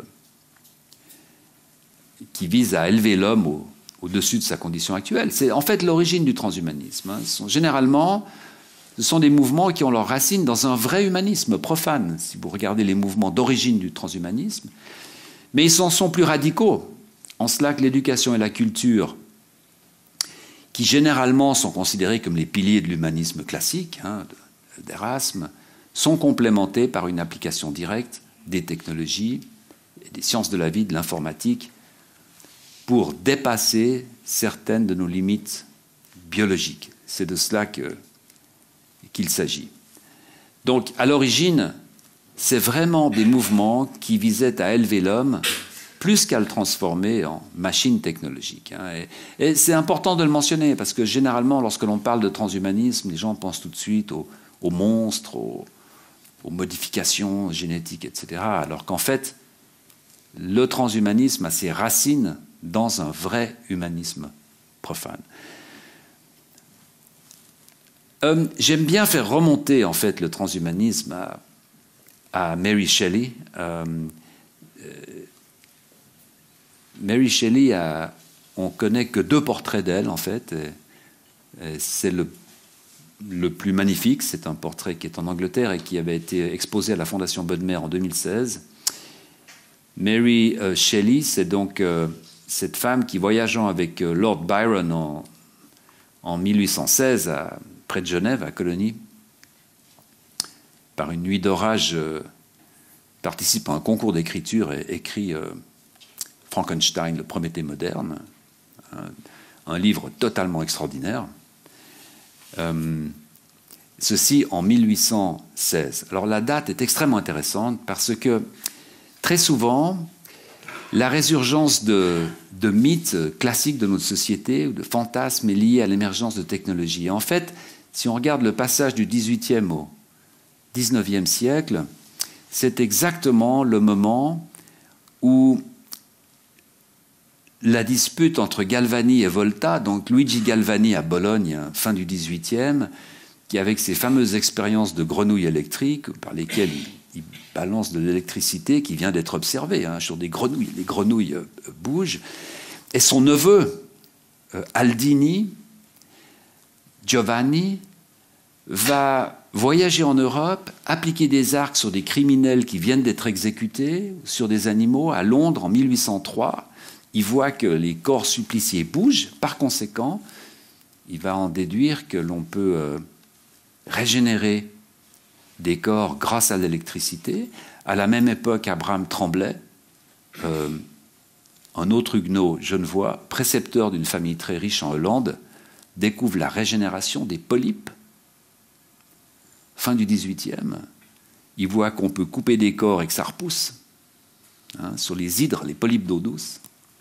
qui vise à élever l'homme au, au-dessus de sa condition actuelle. C'est en fait l'origine du transhumanisme. Hein. Ce sont, généralement, ce sont des mouvements qui ont leurs racines dans un vrai humanisme profane, si vous regardez les mouvements d'origine du transhumanisme. Mais ils en sont plus radicaux, en cela que l'éducation et la culture, qui généralement sont considérés comme les piliers de l'humanisme classique, hein, d'Erasme, sont complémentés par une application directe des technologies, des sciences de la vie, de l'informatique, pour dépasser certaines de nos limites biologiques. C'est de cela que, qu'il s'agit. Donc, à l'origine, c'est vraiment des mouvements qui visaient à élever l'homme plus qu'à le transformer en machine technologique. Hein. Et, et c'est important de le mentionner, parce que généralement, lorsque l'on parle de transhumanisme, les gens pensent tout de suite aux, aux monstres, aux, aux modifications génétiques, et cetera. Alors qu'en fait, le transhumanisme a ses racines dans un vrai humanisme profane. Euh, j'aime bien faire remonter, en fait, le transhumanisme à, à Mary Shelley. Euh, euh, Mary Shelley, a, on connaît que deux portraits d'elle, en fait. Et, et c'est le, le plus magnifique. C'est un portrait qui est en Angleterre et qui avait été exposé à la Fondation Bodmer en deux mille seize. Mary euh, Shelley, c'est donc euh, cette femme qui, voyageant avec euh, Lord Byron en, en mille huit cent seize, à, près de Genève, à Colonie, par une nuit d'orage, euh, participe à un concours d'écriture et écrit euh, Frankenstein, le Prométhée moderne, un, un livre totalement extraordinaire. Euh, ceci en mille huit cent seize. Alors la date est extrêmement intéressante parce que très souvent, la résurgence de, de mythes classiques de notre société ou de fantasmes est liée à l'émergence de technologies. Et en fait, si on regarde le passage du dix-huitième au dix-neuvième siècle, c'est exactement le moment où la dispute entre Galvani et Volta, donc Luigi Galvani à Bologne, fin du dix-huitième, qui avec ses fameuses expériences de grenouilles électriques, par lesquelles il, il balance de l'électricité qui vient d'être observée hein, sur des grenouilles, les grenouilles euh, bougent, et son neveu, euh, Aldini, Giovanni, va voyager en Europe, appliquer des arcs sur des criminels qui viennent d'être exécutés, sur des animaux. À Londres, en mille huit cent trois, il voit que les corps suppliciés bougent. Par conséquent, il va en déduire que l'on peut euh, régénérer des corps grâce à l'électricité. À la même époque, Abraham Tremblay, euh, un autre huguenot genevois, précepteur d'une famille très riche en Hollande, découvre la régénération des polypes. Fin du dix-huitième, il voit qu'on peut couper des corps et que ça repousse, hein, sur les hydres, les polypes d'eau douce.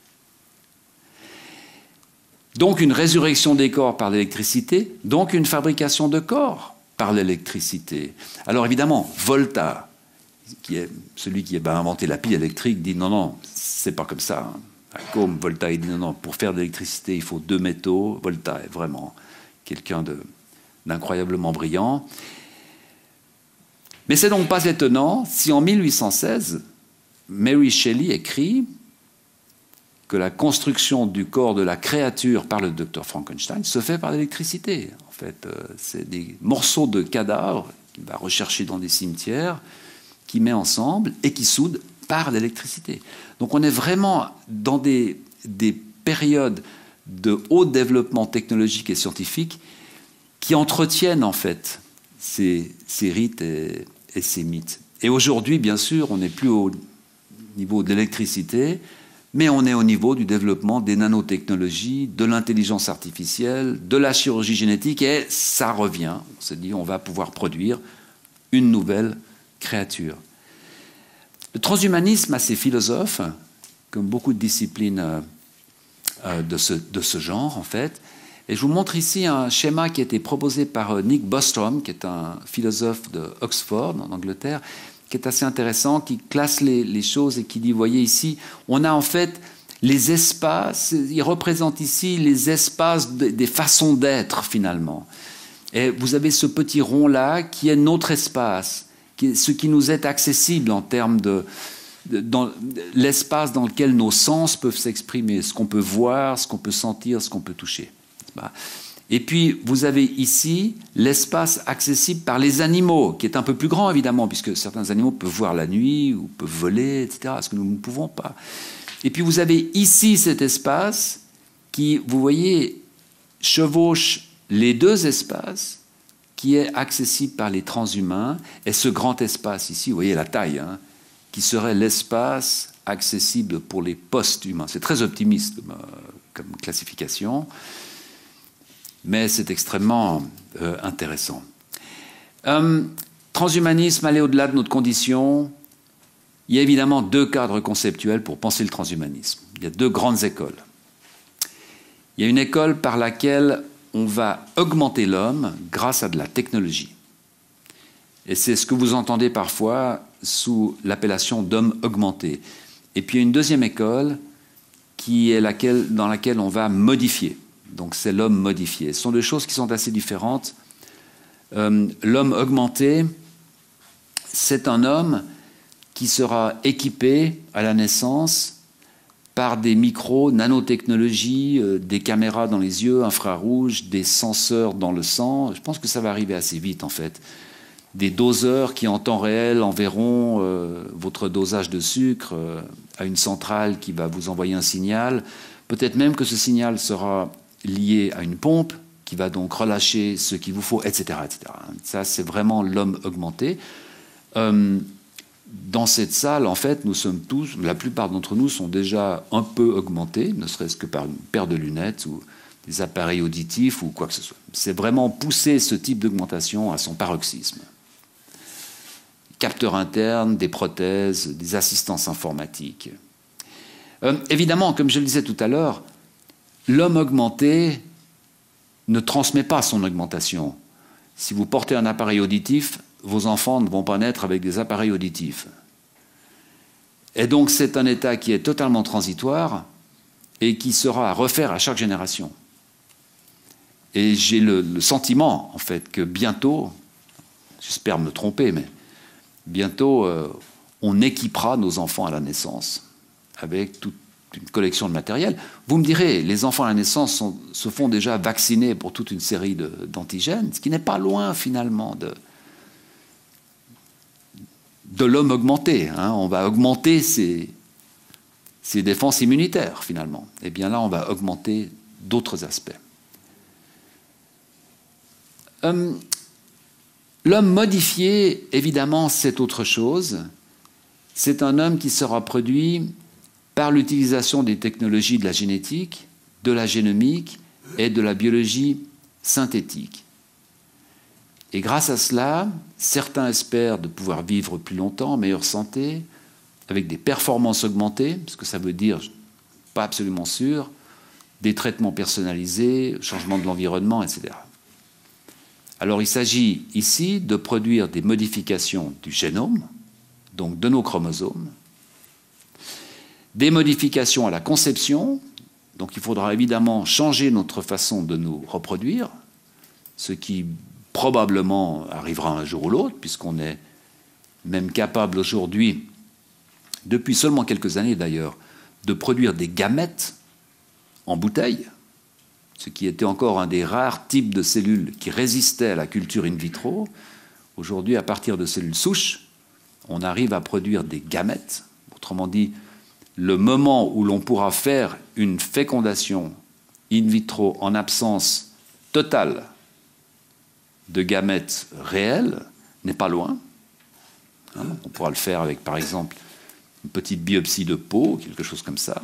Donc une résurrection des corps par l'électricité, donc une fabrication de corps par l'électricité. Alors évidemment, Volta, qui est celui qui a inventé la pile électrique, dit non, non, c'est pas comme ça. Comme Volta, il dit non, non, pour faire de l'électricité, il faut deux métaux. Volta est vraiment quelqu'un de, d'incroyablement brillant. Mais c'est donc pas étonnant si en mille huit cent seize, Mary Shelley écrit que la construction du corps de la créature par le docteur Frankenstein se fait par l'électricité. En fait, euh, c'est des morceaux de cadavres qu'il va rechercher dans des cimetières, qu'il met ensemble et qui soudent par l'électricité. Donc on est vraiment dans des, des périodes de haut développement technologique et scientifique qui entretiennent en fait ces, ces rites et, et ces mythes. Et aujourd'hui, bien sûr, on n'est plus au niveau de l'électricité, mais on est au niveau du développement des nanotechnologies, de l'intelligence artificielle, de la chirurgie génétique, et ça revient. On se dit, on va pouvoir produire une nouvelle créature. Le transhumanisme a ses philosophes, comme beaucoup de disciplines euh, de, ce, de ce genre, en fait, Et je vous montre ici un schéma qui a été proposé par Nick Bostrom, qui est un philosophe de Oxford, en Angleterre, qui est assez intéressant, qui classe les, les choses et qui dit, vous voyez ici, on a en fait les espaces, il représente ici les espaces de, des façons d'être finalement. Et vous avez ce petit rond-là qui est notre espace, qui est ce qui nous est accessible en termes de, de dans l'espace dans lequel nos sens peuvent s'exprimer, ce qu'on peut voir, ce qu'on peut sentir, ce qu'on peut toucher. Et puis, vous avez ici l'espace accessible par les animaux, qui est un peu plus grand, évidemment, puisque certains animaux peuvent voir la nuit ou peuvent voler, et cetera, ce que nous ne pouvons pas. Et puis, vous avez ici cet espace qui, vous voyez, chevauche les deux espaces, qui est accessible par les transhumains, et ce grand espace ici, vous voyez la taille, hein, qui serait l'espace accessible pour les post-humains. C'est très optimiste comme, euh, comme classification, mais c'est extrêmement euh, intéressant. Euh, transhumanisme, aller au-delà de notre condition. Il y a évidemment deux cadres conceptuels pour penser le transhumanisme. Il y a deux grandes écoles. Il y a une école par laquelle on va augmenter l'homme grâce à de la technologie. Et c'est ce que vous entendez parfois sous l'appellation d'homme augmenté. Et puis il y a une deuxième école qui est laquelle, dans laquelle on va modifier. Donc c'est l'homme modifié. Ce sont deux choses qui sont assez différentes. Euh, l'homme augmenté, c'est un homme qui sera équipé à la naissance par des micros, nanotechnologies, euh, des caméras dans les yeux, infrarouges, des senseurs dans le sang. Je pense que ça va arriver assez vite en fait. Des doseurs qui en temps réel enverront euh, votre dosage de sucre euh, à une centrale qui va vous envoyer un signal. Peut-être même que ce signal sera lié à une pompe qui va donc relâcher ce qu'il vous faut, et cetera, et cetera. Ça, c'est vraiment l'homme augmenté. Euh, dans cette salle, en fait, nous sommes tous, la plupart d'entre nous sont déjà un peu augmentés, ne serait-ce que par une paire de lunettes ou des appareils auditifs ou quoi que ce soit. C'est vraiment pousser ce type d'augmentation à son paroxysme. Capteurs internes, des prothèses, des assistances informatiques. Euh, évidemment, comme je le disais tout à l'heure, l'homme augmenté ne transmet pas son augmentation. Si vous portez un appareil auditif, vos enfants ne vont pas naître avec des appareils auditifs. Et donc c'est un état qui est totalement transitoire et qui sera à refaire à chaque génération. Et j'ai le, le sentiment, en fait, que bientôt, j'espère me tromper, mais bientôt, euh, on équipera nos enfants à la naissance avec toute une collection de matériel. Vous me direz, les enfants à la naissance sont, se font déjà vacciner pour toute une série de, d'antigènes, ce qui n'est pas loin finalement de, de l'homme augmenté. Hein. On va augmenter ses, ses défenses immunitaires finalement. Et bien là, on va augmenter d'autres aspects. Hum, l'homme modifié, évidemment, c'est autre chose. C'est un homme qui sera produit par l'utilisation des technologies de la génétique, de la génomique et de la biologie synthétique. Et grâce à cela, certains espèrent de pouvoir vivre plus longtemps, en meilleure santé, avec des performances augmentées, ce que ça veut dire, pas absolument sûr, des traitements personnalisés, changement de l'environnement, et cetera. Alors il s'agit ici de produire des modifications du génome, donc de nos chromosomes, des modifications à la conception, donc il faudra évidemment changer notre façon de nous reproduire, ce qui probablement arrivera un jour ou l'autre, puisqu'on est même capable aujourd'hui, depuis seulement quelques années d'ailleurs, de produire des gamètes en bouteille, ce qui était encore un des rares types de cellules qui résistaient à la culture in vitro. Aujourd'hui, à partir de cellules souches, on arrive à produire des gamètes, autrement dit, le moment où l'on pourra faire une fécondation in vitro en absence totale de gamètes réels n'est pas loin. Hein, on pourra le faire avec, par exemple, une petite biopsie de peau, quelque chose comme ça.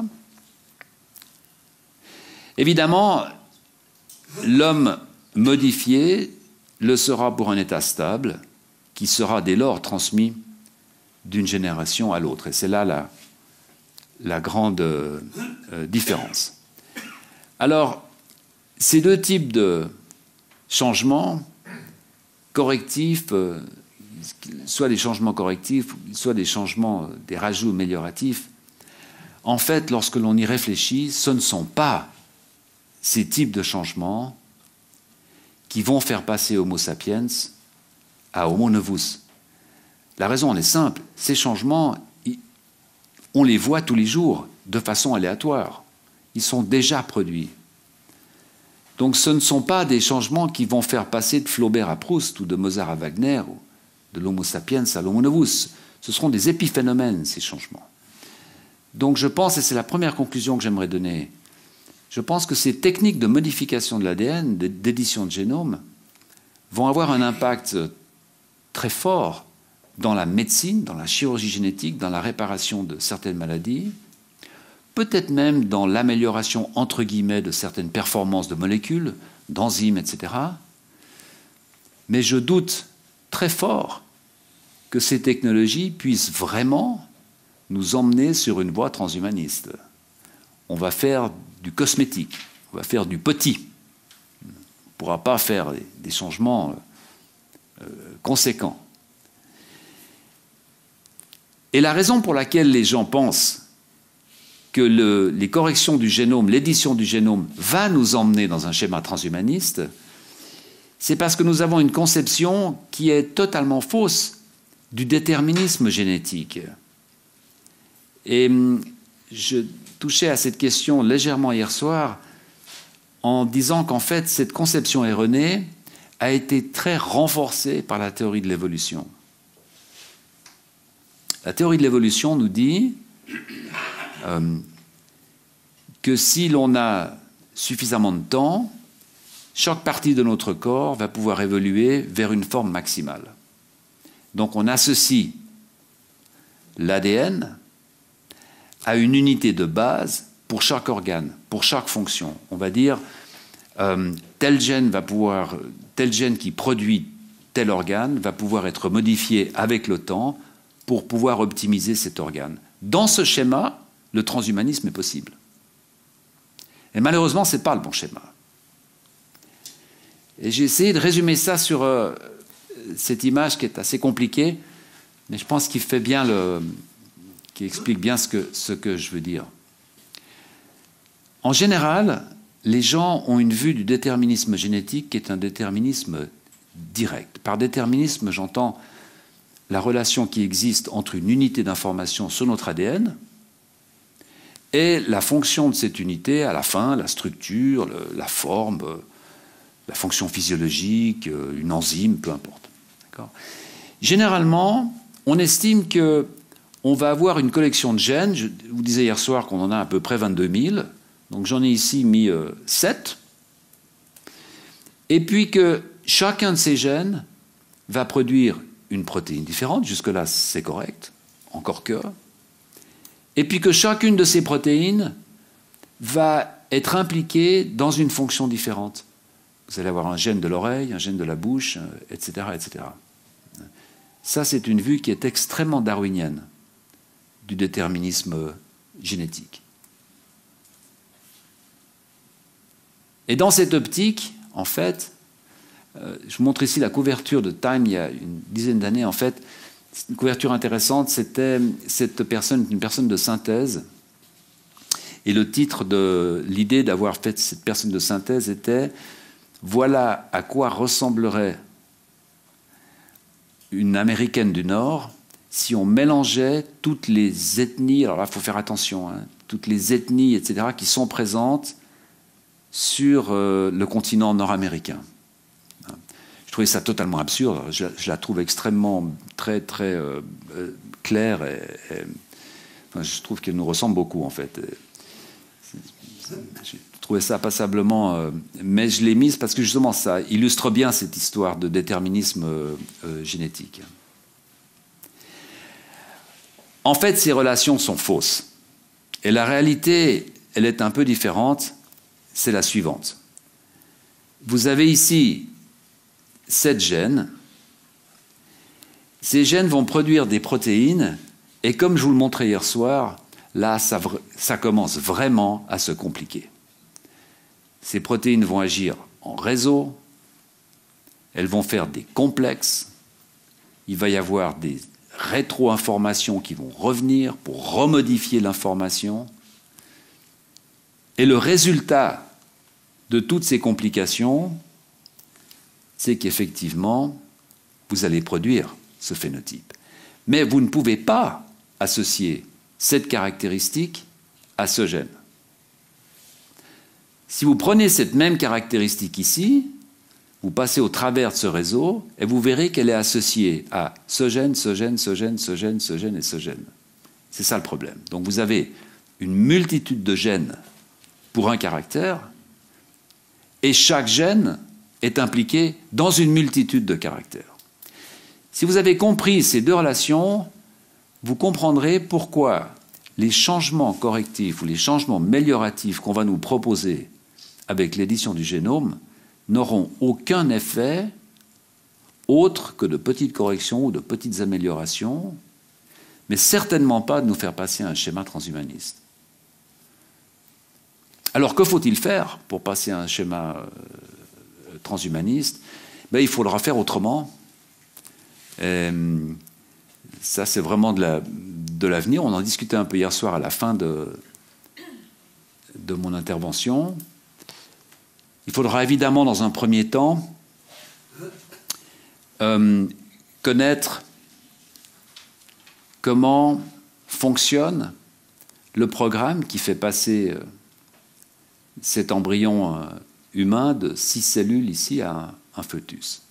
Évidemment, l'homme modifié le sera pour un état stable, qui sera dès lors transmis d'une génération à l'autre. Et c'est là la la grande euh, différence. Alors, Ces deux types de changements correctifs, euh, soit des changements correctifs, soit des changements, euh, des rajouts amélioratifs, en fait, lorsque l'on y réfléchit, ce ne sont pas ces types de changements qui vont faire passer Homo sapiens à Homo novus. La raison en est simple, ces changements, on les voit tous les jours, de façon aléatoire. Ils sont déjà produits. Donc ce ne sont pas des changements qui vont faire passer de Flaubert à Proust, ou de Mozart à Wagner, ou de l'Homo sapiens à l'Homo novus. Ce seront des épiphénomènes, ces changements. Donc je pense, et c'est la première conclusion que j'aimerais donner, je pense que ces techniques de modification de l'A D N, d'édition de génome, vont avoir un impact très fort dans la médecine, dans la chirurgie génétique, dans la réparation de certaines maladies, peut-être même dans l'amélioration, entre guillemets, de certaines performances de molécules, d'enzymes, et cetera. Mais je doute très fort que ces technologies puissent vraiment nous emmener sur une voie transhumaniste. On va faire du cosmétique, on va faire du petit. On ne pourra pas faire des changements euh, conséquents. Et la raison pour laquelle les gens pensent que le, les corrections du génome, l'édition du génome va nous emmener dans un schéma transhumaniste, c'est parce que nous avons une conception qui est totalement fausse du déterminisme génétique. Et je touchais à cette question légèrement hier soir en disant qu'en fait, cette conception erronée a été très renforcée par la théorie de l'évolution. La théorie de l'évolution nous dit euh, que si l'on a suffisamment de temps, chaque partie de notre corps va pouvoir évoluer vers une forme maximale. Donc on associe l'A D N à une unité de base pour chaque organe, pour chaque fonction. On va dire euh, tel gène va pouvoir, tel gène qui produit tel organe va pouvoir être modifié avec le temps pour pouvoir optimiser cet organe. Dans ce schéma, le transhumanisme est possible. Et malheureusement, ce n'est pas le bon schéma. Et j'ai essayé de résumer ça sur euh, cette image qui est assez compliquée, mais je pense qu'il fait bien le, qu'il explique bien ce que, ce que je veux dire. En général, les gens ont une vue du déterminisme génétique qui est un déterminisme direct. Par déterminisme, j'entends la relation qui existe entre une unité d'information sur notre A D N et la fonction de cette unité à la fin, la structure, le, la forme, la fonction physiologique, une enzyme, peu importe. Généralement, on estime qu'on va avoir une collection de gènes. Je vous disais hier soir qu'on en a à peu près vingt-deux mille. Donc j'en ai ici mis euh, sept. Et puis que chacun de ces gènes va produire une protéine différente. Jusque-là, c'est correct. Encore que. Et puis que chacune de ces protéines va être impliquée dans une fonction différente. Vous allez avoir un gène de l'oreille, un gène de la bouche, et cetera, et cetera. Ça, c'est une vue qui est extrêmement darwinienne du déterminisme génétique. Et dans cette optique, en fait, euh, je vous montre ici la couverture de Time il y a une dizaine d'années. En fait, une couverture intéressante, c'était cette personne, une personne de synthèse. Et le titre de l'idée d'avoir fait cette personne de synthèse était « Voilà à quoi ressemblerait une Américaine du Nord si on mélangeait toutes les ethnies, alors là, il faut faire attention, hein, toutes les ethnies, et cetera, qui sont présentes sur euh, le continent nord-américain. » Je trouvais ça totalement absurde. Je, je la trouve extrêmement, très, très euh, euh, claire. Et, et, enfin, je trouve qu'elle nous ressemble beaucoup, en fait. J'ai trouvé ça passablement... Euh, mais je l'ai mise parce que, justement, ça illustre bien cette histoire de déterminisme euh, euh, génétique. En fait, ces relations sont fausses. Et la réalité, elle est un peu différente. C'est la suivante. Vous avez ici sept gènes. Ces gènes vont produire des protéines et comme je vous le montrais hier soir, là, ça, ça commence vraiment à se compliquer. Ces protéines vont agir en réseau, elles vont faire des complexes, il va y avoir des rétro-informations qui vont revenir pour remodifier l'information. Et le résultat de toutes ces complications, c'est qu'effectivement, vous allez produire ce phénotype. Mais vous ne pouvez pas associer cette caractéristique à ce gène. Si vous prenez cette même caractéristique ici, vous passez au travers de ce réseau et vous verrez qu'elle est associée à ce gène, ce gène, ce gène, ce gène, ce gène et ce gène. C'est ça le problème. Donc vous avez une multitude de gènes pour un caractère et chaque gène est impliqué dans une multitude de caractères. Si vous avez compris ces deux relations, vous comprendrez pourquoi les changements correctifs ou les changements amélioratifs qu'on va nous proposer avec l'édition du génome n'auront aucun effet autre que de petites corrections ou de petites améliorations, mais certainement pas de nous faire passer un schéma transhumaniste. Alors que faut-il faire pour passer à un schéma euh, transhumaniste? Ben, il faudra faire autrement. Et, ça, c'est vraiment de la, de l'avenir. On en discutait un peu hier soir à la fin de, de mon intervention. Il faudra évidemment, dans un premier temps, euh, connaître comment fonctionne le programme qui fait passer euh, cet embryon euh, humain de six cellules ici à un, un foetus.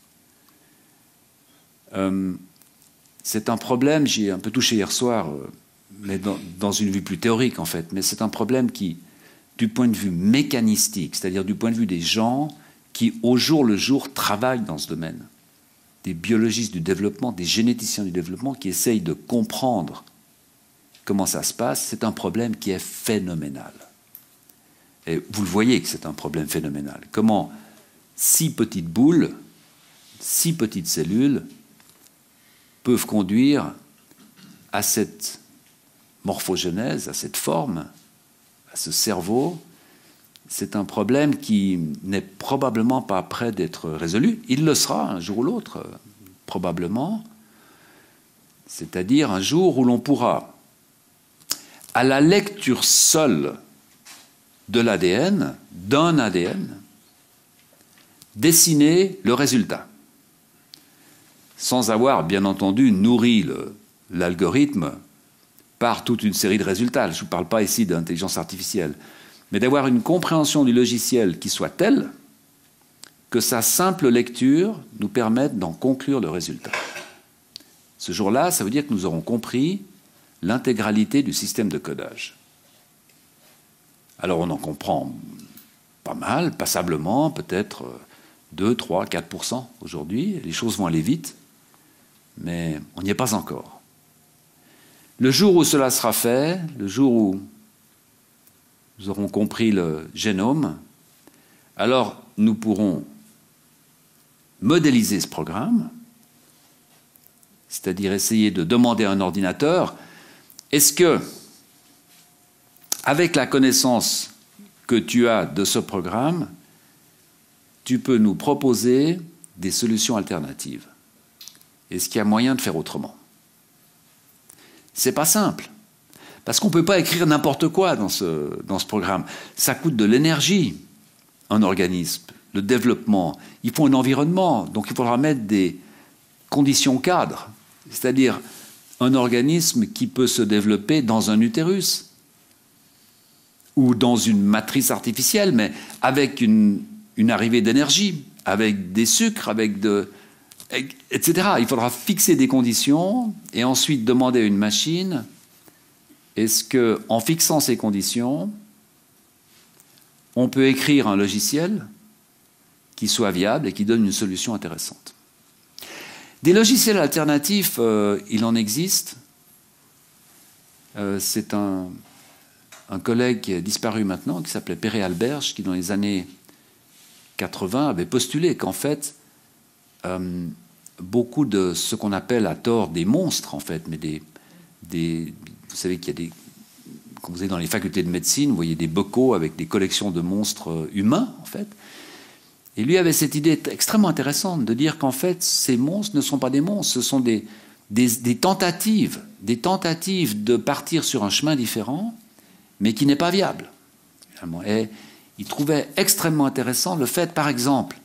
Euh, c'est un problème, j'y ai un peu touché hier soir, euh, mais dans, dans une vue plus théorique en fait, mais c'est un problème qui, du point de vue mécanistique, c'est-à-dire du point de vue des gens qui, au jour le jour, travaillent dans ce domaine, des biologistes du développement, des généticiens du développement qui essayent de comprendre comment ça se passe, c'est un problème qui est phénoménal. Et vous le voyez que c'est un problème phénoménal. Comment six petites boules, six petites cellules peuvent conduire à cette morphogenèse, à cette forme, à ce cerveau. C'est un problème qui n'est probablement pas prêt d'être résolu. Il le sera un jour ou l'autre, probablement. C'est-à-dire un jour où l'on pourra, à la lecture seule de l'A D N, d'un A D N, dessiner le résultat, sans avoir, bien entendu, nourri le, l'algorithme par toute une série de résultats. Je ne vous parle pas ici d'intelligence artificielle, mais d'avoir une compréhension du logiciel qui soit telle que sa simple lecture nous permette d'en conclure le résultat. Ce jour-là, ça veut dire que nous aurons compris l'intégralité du système de codage. Alors on en comprend pas mal, passablement, peut-être deux, trois, quatre pour cent aujourd'hui. Les choses vont aller vite, mais on n'y est pas encore. Le jour où cela sera fait, le jour où nous aurons compris le génome, alors nous pourrons modéliser ce programme, c'est-à-dire essayer de demander à un ordinateur, est-ce que, avec la connaissance que tu as de ce programme, tu peux nous proposer des solutions alternatives? Est-ce qu'il y a moyen de faire autrement? C'est pas simple, parce qu'on ne peut pas écrire n'importe quoi dans ce, dans ce programme. Ça coûte de l'énergie, un organisme, le développement. Il faut un environnement, donc il faudra mettre des conditions cadres, c'est-à-dire un organisme qui peut se développer dans un utérus ou dans une matrice artificielle, mais avec une, une arrivée d'énergie, avec des sucres, avec de... et cetera. Il faudra fixer des conditions et ensuite demander à une machine, est-ce qu'en fixant ces conditions, on peut écrire un logiciel qui soit viable et qui donne une solution intéressante? Des logiciels alternatifs, euh, il en existe. Euh, c'est un, un collègue qui a disparu maintenant, qui s'appelait Perret Alberge, qui dans les années quatre-vingts avait postulé qu'en fait, euh, beaucoup de ce qu'on appelle à tort des monstres, en fait, mais des, des vous savez qu'il y a des quand vous allez dans les facultés de médecine, vous voyez des bocaux avec des collections de monstres humains, en fait. Et lui avait cette idée extrêmement intéressante de dire qu'en fait, ces monstres ne sont pas des monstres, ce sont des, des, des tentatives, des tentatives de partir sur un chemin différent, mais qui n'est pas viable. Et il trouvait extrêmement intéressant le fait, par exemple,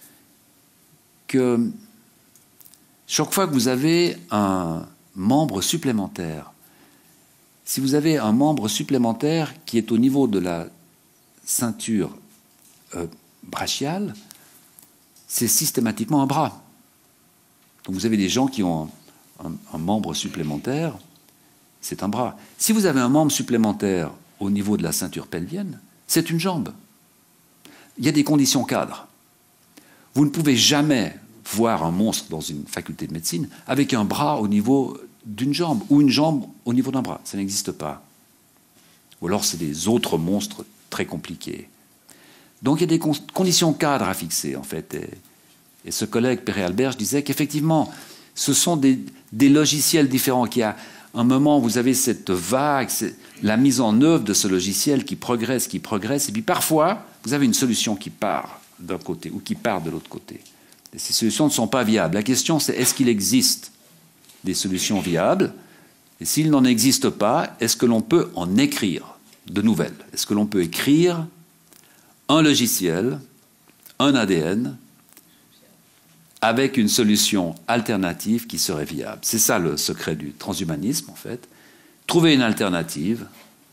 que chaque fois que vous avez un membre supplémentaire, si vous avez un membre supplémentaire qui est au niveau de la ceinture euh, brachiale, c'est systématiquement un bras. Donc vous avez des gens qui ont un, un, un membre supplémentaire, c'est un bras. Si vous avez un membre supplémentaire au niveau de la ceinture pelvienne, c'est une jambe. Il y a des conditions cadres. Vous ne pouvez jamais voir un monstre dans une faculté de médecine avec un bras au niveau d'une jambe ou une jambe au niveau d'un bras. Ça n'existe pas. Ou alors c'est des autres monstres très compliqués. Donc il y a des con conditions cadres à fixer, en fait. Et, et ce collègue, Perret-Albert, disait qu'effectivement, ce sont des, des logiciels différents. Qu'il y a un moment où vous avez cette vague, la mise en œuvre de ce logiciel qui progresse, qui progresse, et puis parfois, vous avez une solution qui part d'un côté ou qui part de l'autre côté. Et ces solutions ne sont pas viables. La question, c'est est-ce qu'il existe des solutions viables? Et s'il n'en existe pas, est-ce que l'on peut en écrire de nouvelles? Est-ce que l'on peut écrire un logiciel, un A D N, avec une solution alternative qui serait viable? C'est ça le secret du transhumanisme, en fait. Trouver une alternative,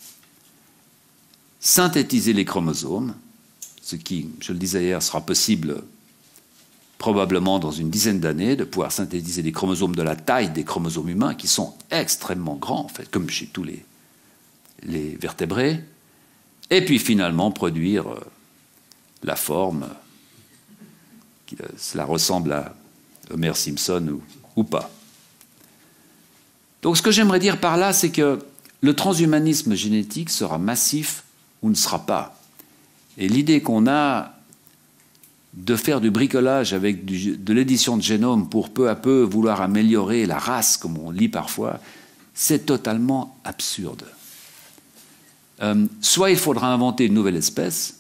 synthétiser les chromosomes, ce qui, je le disais hier, sera possible probablement dans une dizaine d'années, de pouvoir synthétiser des chromosomes de la taille des chromosomes humains, qui sont extrêmement grands, en fait, comme chez tous les, les vertébrés, et puis finalement produire euh, la forme, qui, euh, cela ressemble à Homer Simpson ou, ou pas. Donc ce que j'aimerais dire par là, c'est que le transhumanisme génétique sera massif ou ne sera pas. Et l'idée qu'on a de faire du bricolage avec du, de l'édition de génome pour peu à peu vouloir améliorer la race, comme on lit parfois, c'est totalement absurde. Euh, soit il faudra inventer une nouvelle espèce,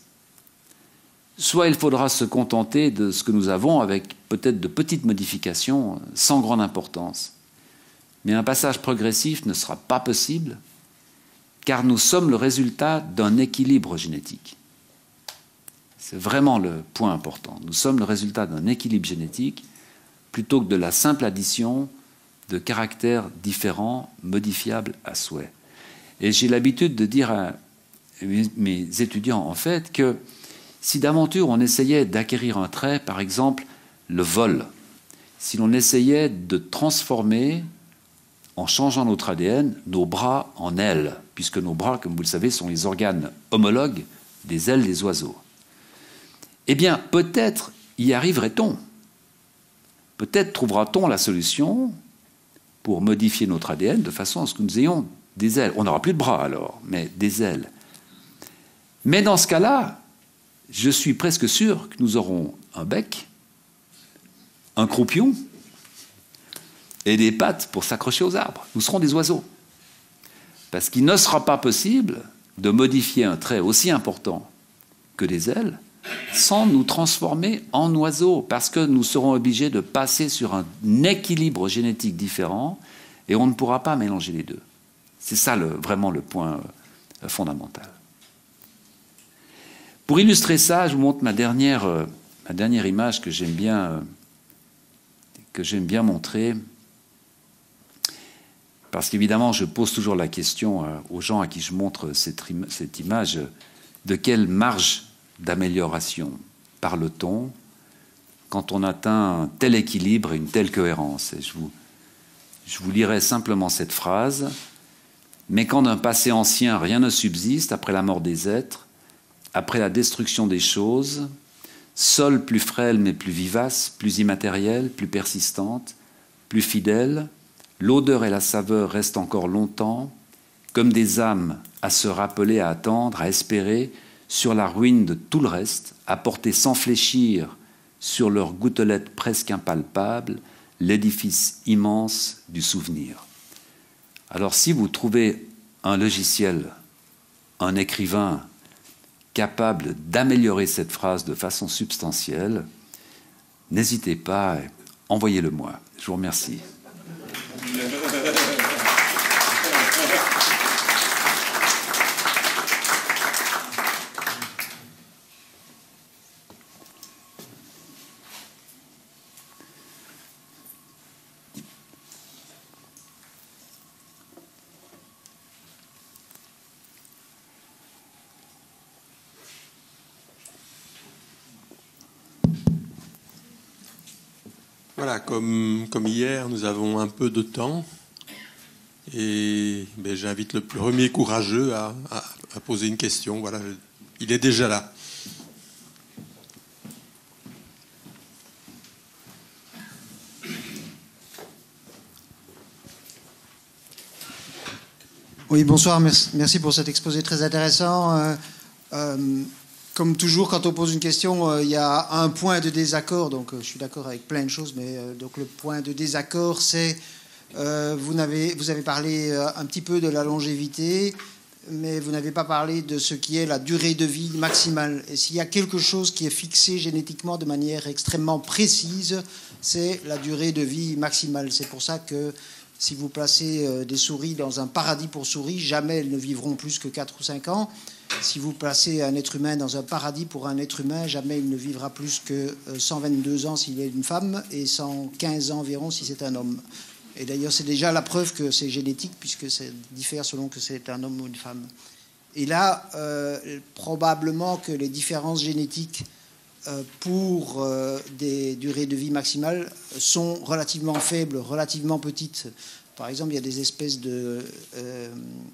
soit il faudra se contenter de ce que nous avons avec peut-être de petites modifications sans grande importance. Mais un passage progressif ne sera pas possible, car nous sommes le résultat d'un équilibre génétique. C'est vraiment le point important. Nous sommes le résultat d'un équilibre génétique plutôt que de la simple addition de caractères différents, modifiables à souhait. Et j'ai l'habitude de dire à mes étudiants, en fait, que si d'aventure on essayait d'acquérir un trait, par exemple le vol, si l'on essayait de transformer, en changeant notre A D N, nos bras en ailes, puisque nos bras, comme vous le savez, sont les organes homologues des ailes des oiseaux. Eh bien, peut-être y arriverait-on. Peut-être trouvera-t-on la solution pour modifier notre A D N de façon à ce que nous ayons des ailes. On n'aura plus de bras alors, mais des ailes. Mais dans ce cas-là, je suis presque sûr que nous aurons un bec, un croupion et des pattes pour s'accrocher aux arbres. Nous serons des oiseaux. Parce qu'il ne sera pas possible de modifier un trait aussi important que des ailes sans nous transformer en oiseaux, parce que nous serons obligés de passer sur un équilibre génétique différent et on ne pourra pas mélanger les deux. C'est ça le, vraiment le point euh, fondamental. Pour illustrer ça, je vous montre ma dernière, euh, ma dernière image que j'aime bien, euh, que j'aime bien montrer, parce qu'évidemment, je pose toujours la question euh, aux gens à qui je montre cette, cette image, euh, de quelle marge d'amélioration parle-t-on quand on atteint un tel équilibre et une telle cohérence? Et je vous, je vous lirai simplement cette phrase. Mais quand d'un passé ancien rien ne subsiste, après la mort des êtres, après la destruction des choses, sol plus frêle mais plus vivace, plus immatérielle, plus persistante, plus fidèle, l'odeur et la saveur restent encore longtemps, comme des âmes à se rappeler, à attendre, à espérer, sur la ruine de tout le reste, à porter sans fléchir sur leurs gouttelettes presque impalpables l'édifice immense du souvenir. Alors si vous trouvez un logiciel un écrivain capable d'améliorer cette phrase de façon substantielle, n'hésitez pas, envoyez-le moi. Je vous remercie. Voilà, comme, comme hier, nous avons un peu de temps et ben, j'invite le premier courageux à, à, à poser une question. Voilà, il est déjà là. Oui, bonsoir, merci pour cet exposé très intéressant. Euh, euh, Comme toujours, quand on pose une question, euh, il y a un point de désaccord. Donc, euh, je suis d'accord avec plein de choses, mais euh, donc le point de désaccord, c'est euh, vous n'avez, vous avez parlé euh, un petit peu de la longévité, mais vous n'avez pas parlé de ce qui est la durée de vie maximale. Et s'il y a quelque chose qui est fixé génétiquement de manière extrêmement précise, c'est la durée de vie maximale. C'est pour ça que si vous placez euh, des souris dans un paradis pour souris, jamais elles ne vivront plus que quatre ou cinq ans. Si vous placez un être humain dans un paradis pour un être humain, jamais il ne vivra plus que cent vingt-deux ans s'il est une femme et cent quinze ans environ si c'est un homme. Et d'ailleurs, c'est déjà la preuve que c'est génétique puisque ça diffère selon que c'est un homme ou une femme. Et là, euh, probablement que les différences génétiques euh, pour euh, des durées de vie maximales sont relativement faibles, relativement petites. Par exemple, il y a des espèces de... Euh,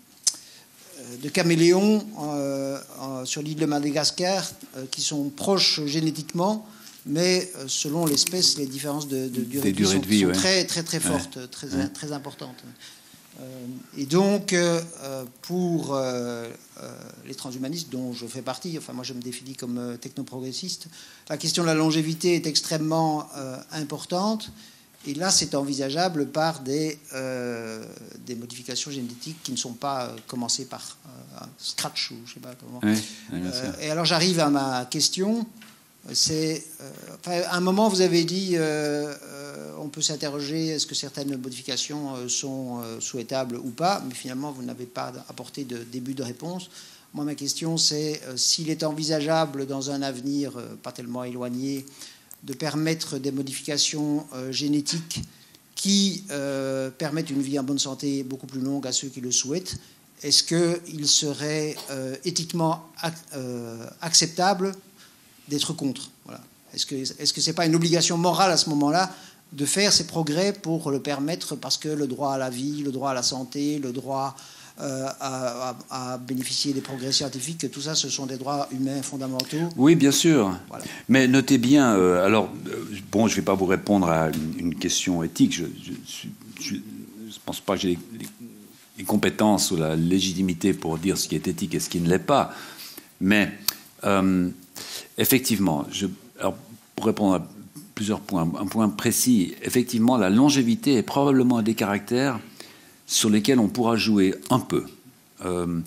de caméléons euh, euh, sur l'île de Madagascar euh, qui sont proches génétiquement, mais euh, selon l'espèce, les différences de, de durée de vie sont, de vie, sont ouais. très, très, très fortes, ouais. très, ouais. très importantes. Euh, et donc, euh, pour euh, euh, les transhumanistes, dont je fais partie, enfin moi je me définis comme euh, technoprogressiste, la question de la longévité est extrêmement euh, importante. Et là, c'est envisageable par des, euh, des modifications génétiques qui ne sont pas euh, commencées par euh, scratch ou je sais pas comment. Oui, euh, et alors, j'arrive à ma question. C'est, euh, enfin, à un moment, vous avez dit, euh, euh, on peut s'interroger, est-ce que certaines modifications euh, sont euh, souhaitables ou pas, mais finalement, vous n'avez pas apporté de début de réponse. Moi, ma question, c'est euh, s'il est envisageable dans un avenir euh, pas tellement éloigné de permettre des modifications euh, génétiques qui euh, permettent une vie en bonne santé beaucoup plus longue à ceux qui le souhaitent, est-ce qu'il serait euh, éthiquement ac euh, acceptable d'être contre? Voilà. Est-ce que est-ce que c'est pas une obligation morale à ce moment-là de faire ces progrès pour le permettre, parce que le droit à la vie, le droit à la santé, le droit Euh, à, à, à bénéficier des progrès scientifiques, que tout ça, ce sont des droits humains fondamentaux. Oui, bien sûr. Voilà. Mais notez bien, euh, alors, euh, bon, je ne vais pas vous répondre à une, une question éthique. Je ne pense pas que j'ai les, les compétences ou la légitimité pour dire ce qui est éthique et ce qui ne l'est pas. Mais, euh, effectivement, je, alors, pour répondre à plusieurs points, un point précis, effectivement, la longévité est probablement un des caractères sur lesquels on pourra jouer un peu. Euh,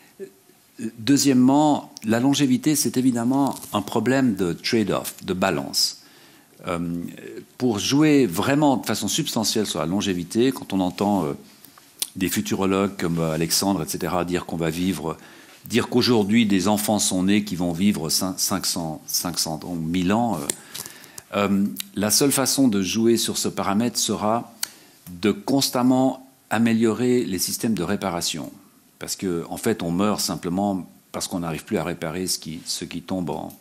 deuxièmement, la longévité, c'est évidemment un problème de trade-off, de balance. Euh, pour jouer vraiment de façon substantielle sur la longévité, quand on entend euh, des futurologues comme Alexandre, et cetera, dire qu'on va vivre, dire qu'aujourd'hui des enfants sont nés qui vont vivre cinq cents, cinq cents ans, mille ans, euh, euh, la seule façon de jouer sur ce paramètre sera de constamment améliorer les systèmes de réparation. Parce qu'en en fait, on meurt simplement parce qu'on n'arrive plus à réparer ce qui, ce qui tombe, en,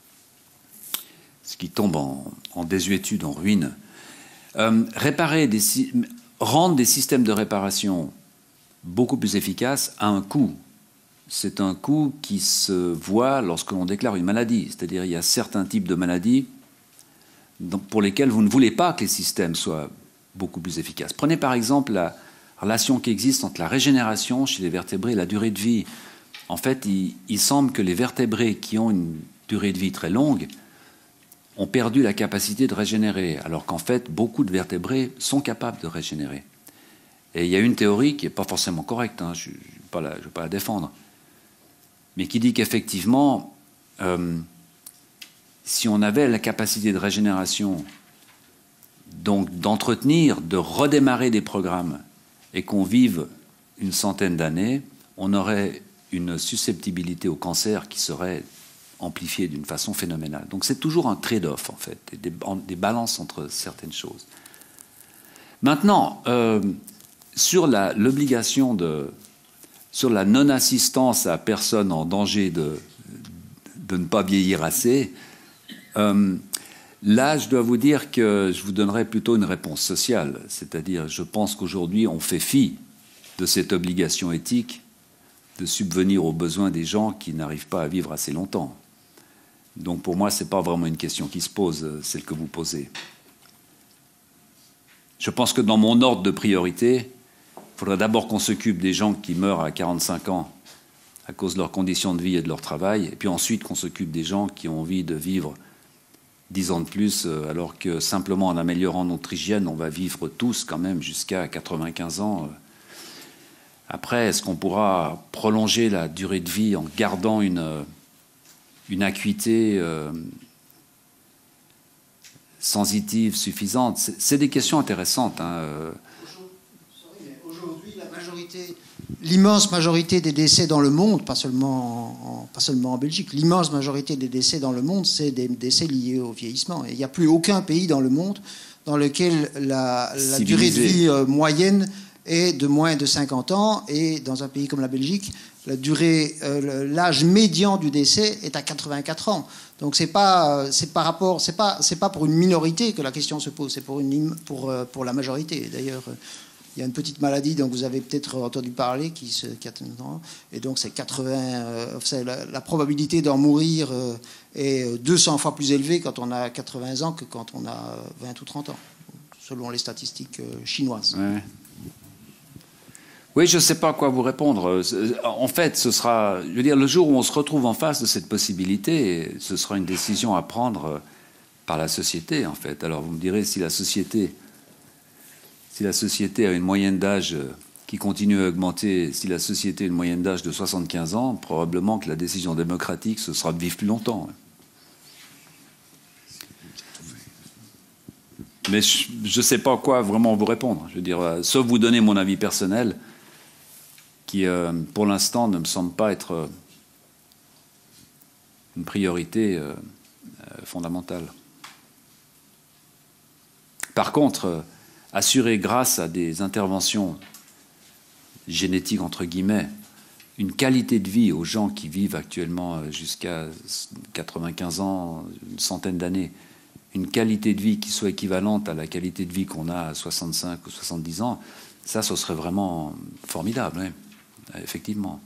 ce qui tombe en, en désuétude, en ruine. Euh, réparer des, rendre des systèmes de réparation beaucoup plus efficaces a un coût. C'est un coût qui se voit lorsque l'on déclare une maladie. C'est-à-dire il y a certains types de maladies pour lesquelles vous ne voulez pas que les systèmes soient beaucoup plus efficaces. Prenez par exemple la relation qui existe entre la régénération chez les vertébrés et la durée de vie. En fait, il, il semble que les vertébrés qui ont une durée de vie très longue ont perdu la capacité de régénérer, alors qu'en fait, beaucoup de vertébrés sont capables de régénérer. Et il y a une théorie qui n'est pas forcément correcte, hein, je ne veux pas la défendre, mais qui dit qu'effectivement, euh, si on avait la capacité de régénération, donc d'entretenir, de redémarrer des programmes, et qu'on vive une centaine d'années, on aurait une susceptibilité au cancer qui serait amplifiée d'une façon phénoménale. Donc c'est toujours un trade-off, en fait, des, des balances entre certaines choses. Maintenant, euh, sur la, l'obligation de... sur la non-assistance à personne en danger de, de ne pas vieillir assez, euh, là, je dois vous dire que je vous donnerai plutôt une réponse sociale. C'est-à-dire, je pense qu'aujourd'hui, on fait fi de cette obligation éthique de subvenir aux besoins des gens qui n'arrivent pas à vivre assez longtemps. Donc, pour moi, ce n'est pas vraiment une question qui se pose, celle que vous posez. Je pense que dans mon ordre de priorité, il faudrait d'abord qu'on s'occupe des gens qui meurent à quarante-cinq ans à cause de leurs conditions de vie et de leur travail, et puis ensuite qu'on s'occupe des gens qui ont envie de vivre dix ans de plus, alors que simplement en améliorant notre hygiène, on va vivre tous quand même jusqu'à quatre-vingt-quinze ans. Après, est-ce qu'on pourra prolonger la durée de vie en gardant une, une acuité euh, sensitive suffisante? C'est des questions intéressantes. Hein. Aujourd'hui, la majorité, l'immense majorité des décès dans le monde, pas seulement en, pas seulement en Belgique, l'immense majorité des décès dans le monde, c'est des décès liés au vieillissement. Et il n'y a plus aucun pays dans le monde dans lequel la, la durée de vie euh, moyenne est de moins de cinquante ans. Et dans un pays comme la Belgique, la durée, euh, l'âge médian du décès est à quatre-vingt-quatre ans. Donc c'est pas, c'est par rapport, c'est pas, c'est pas pour une minorité que la question se pose, c'est pour une, pour, pour la majorité. D'ailleurs, il y a une petite maladie dont vous avez peut-être entendu parler qui se, qui a, et donc c'est quatre-vingts. Euh, la, la probabilité d'en mourir euh, est deux cents fois plus élevée quand on a quatre-vingts ans que quand on a vingt ou trente ans, selon les statistiques euh, chinoises. Ouais. Oui, je ne sais pas à quoi vous répondre. En fait, ce sera, je veux dire, le jour où on se retrouve en face de cette possibilité, ce sera une décision à prendre par la société, en fait. Alors, vous me direz, si la société, si la société a une moyenne d'âge qui continue à augmenter, si la société a une moyenne d'âge de soixante-quinze ans, probablement que la décision démocratique, ce sera de vivre plus longtemps. Mais je ne sais pas à quoi vraiment vous répondre. Je veux dire, sauf vous donner mon avis personnel, qui, euh, pour l'instant, ne me semble pas être euh, une priorité euh, euh, fondamentale. Par contre, euh, assurer grâce à des interventions génétiques, entre guillemets, une qualité de vie aux gens qui vivent actuellement jusqu'à quatre-vingt-quinze ans, une centaine d'années, une qualité de vie qui soit équivalente à la qualité de vie qu'on a à soixante-cinq ou soixante-dix ans, ça, ce serait vraiment formidable, hein. Effectivement.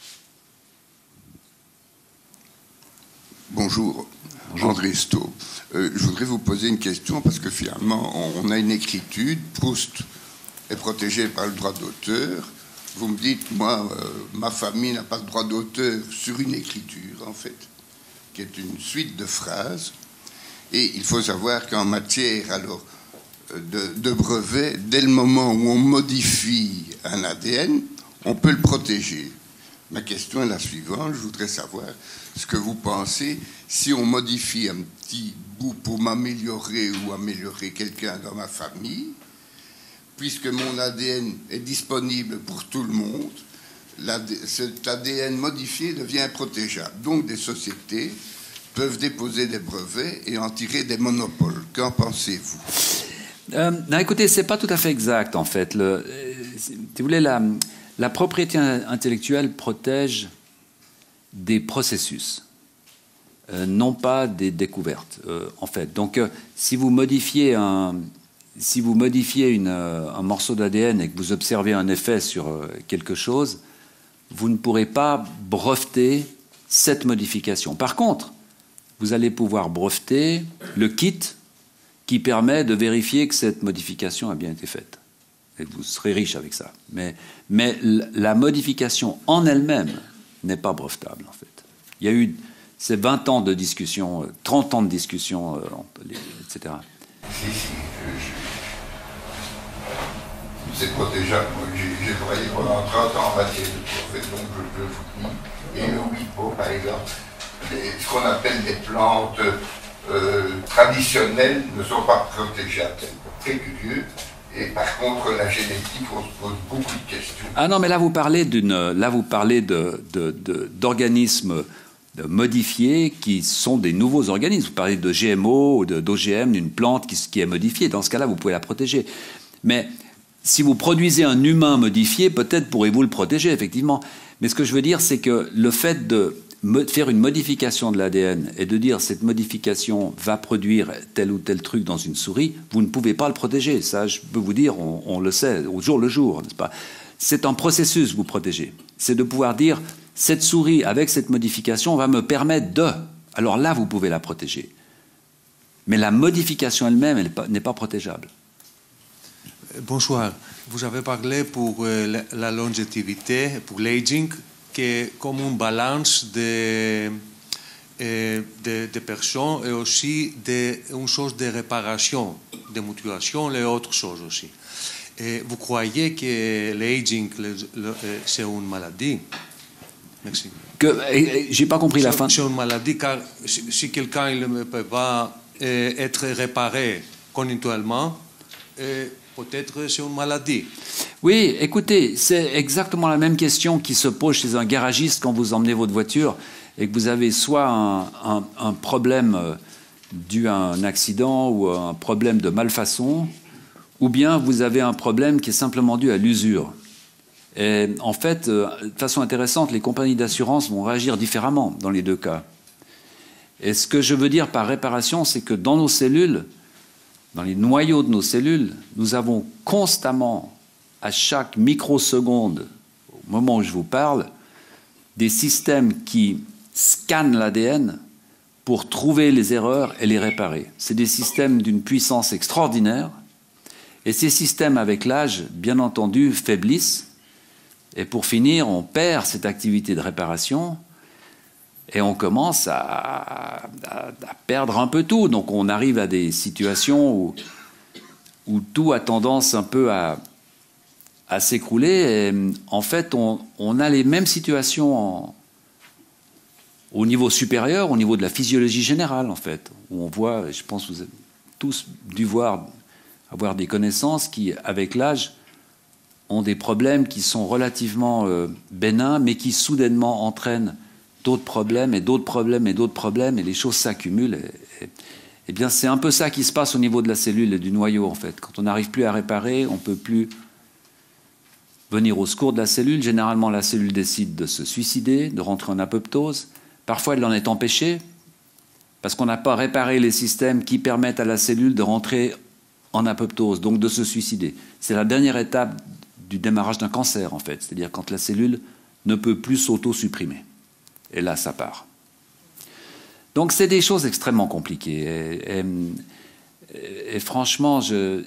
Bonjour, Bonjour. André Staub. Euh, je voudrais vous poser une question parce que finalement, on a une écriture. Proust est protégé par le droit d'auteur. Vous me dites, moi, euh, ma famille n'a pas de droit d'auteur sur une écriture, en fait, qui est une suite de phrases. Et il faut savoir qu'en matière alors de, de brevet, dès le moment où on modifie un A D N, on peut le protéger. Ma question est la suivante. Je voudrais savoir ce que vous pensez si on modifie un petit bout pour m'améliorer ou améliorer quelqu'un dans ma famille, puisque mon A D N est disponible pour tout le monde, cet A D N modifié devient protégeable. Donc des sociétés peuvent déposer des brevets et en tirer des monopoles. Qu'en pensez-vous? euh, Non, écoutez, c'est pas tout à fait exact, en fait. Le, si vous voulez, la, la propriété intellectuelle protège des processus, euh, non pas des découvertes, euh, en fait. Donc, euh, si vous modifiez un, si vous modifiez une, euh, un morceau d'A D N et que vous observez un effet sur euh, quelque chose, vous ne pourrez pas breveter cette modification. Par contre, vous allez pouvoir breveter le kit qui permet de vérifier que cette modification a bien été faite. Et vous serez riche avec ça. Mais, mais la modification en elle-même n'est pas brevetable, en fait. Il y a eu ces vingt ans de discussion, trente ans de discussion, et cetera. c'est protégeable. J'ai travaillé pendant trente ans en matière de prophète, donc je peux vous dire. Et le huipo, par exemple, les, ce qu'on appelle des plantes euh, traditionnelles ne sont pas protégeables. C'est très curieux. Et par contre, la génétique, on se pose beaucoup de questions. Ah non, mais là, vous parlez d'une, là, vous parlez de, de, de, d'organismes modifiés qui sont des nouveaux organismes. Vous parlez de G M O ou d'O G M, d'une plante qui, qui est modifiée. Dans ce cas-là, vous pouvez la protéger. Mais si vous produisez un humain modifié, peut-être pourrez-vous le protéger, effectivement. Mais ce que je veux dire, c'est que le fait de faire une modification de l'A D N et de dire cette modification va produire tel ou tel truc dans une souris, vous ne pouvez pas le protéger. Ça, je peux vous dire, on, on le sait au jour le jour, n'est-ce pas? C'est un processus que vous protégez. C'est de pouvoir dire, cette souris, avec cette modification, va me permettre de... Alors là, vous pouvez la protéger. Mais la modification elle-même, elle n'est pas protégeable. Bonsoir. Vous avez parlé pour euh, la longévité, pour l'aging, qui est comme une balance de, euh, de, de personnes et aussi de, une chose de réparation, de mutilation et autres choses aussi. Et vous croyez que l'aging, c'est une maladie? Merci. Que, j'ai pas compris la fin. C'est une maladie car si, si quelqu'un ne peut pas euh, être réparé continuellement, euh, peut-être c'est une maladie. Oui, écoutez, c'est exactement la même question qui se pose chez un garagiste quand vous emmenez votre voiture et que vous avez soit un, un, un problème dû à un accident ou un problème de malfaçon, ou bien vous avez un problème qui est simplement dû à l'usure. Et en fait, de façon intéressante, les compagnies d'assurance vont réagir différemment dans les deux cas. Et ce que je veux dire par réparation, c'est que dans nos cellules, dans les noyaux de nos cellules, nous avons constamment, à chaque microseconde, au moment où je vous parle, des systèmes qui scannent l'A D N pour trouver les erreurs et les réparer. C'est des systèmes d'une puissance extraordinaire. Et ces systèmes, avec l'âge, bien entendu, faiblissent. Et pour finir, on perd cette activité de réparation et on commence à, à, à perdre un peu tout. Donc on arrive à des situations où, où tout a tendance un peu à, à s'écrouler. Et en fait, on, on a les mêmes situations en, au niveau supérieur, au niveau de la physiologie générale, en fait, où on voit, je pense que vous avez tous dû voir, avoir des connaissances qui, avec l'âge, ont des problèmes qui sont relativement euh, bénins, mais qui soudainement entraînent d'autres problèmes et d'autres problèmes et d'autres problèmes, et les choses s'accumulent. Et, et, et bien, c'est un peu ça qui se passe au niveau de la cellule et du noyau, en fait. Quand on n'arrive plus à réparer, on ne peut plus venir au secours de la cellule. Généralement, la cellule décide de se suicider, de rentrer en apoptose. Parfois, elle en est empêchée, parce qu'on n'a pas réparé les systèmes qui permettent à la cellule de rentrer en apoptose, donc de se suicider. C'est la dernière étape du démarrage d'un cancer, en fait. C'est-à-dire quand la cellule ne peut plus s'auto-supprimer. Et là, ça part. Donc, c'est des choses extrêmement compliquées. Et, et, et franchement, je,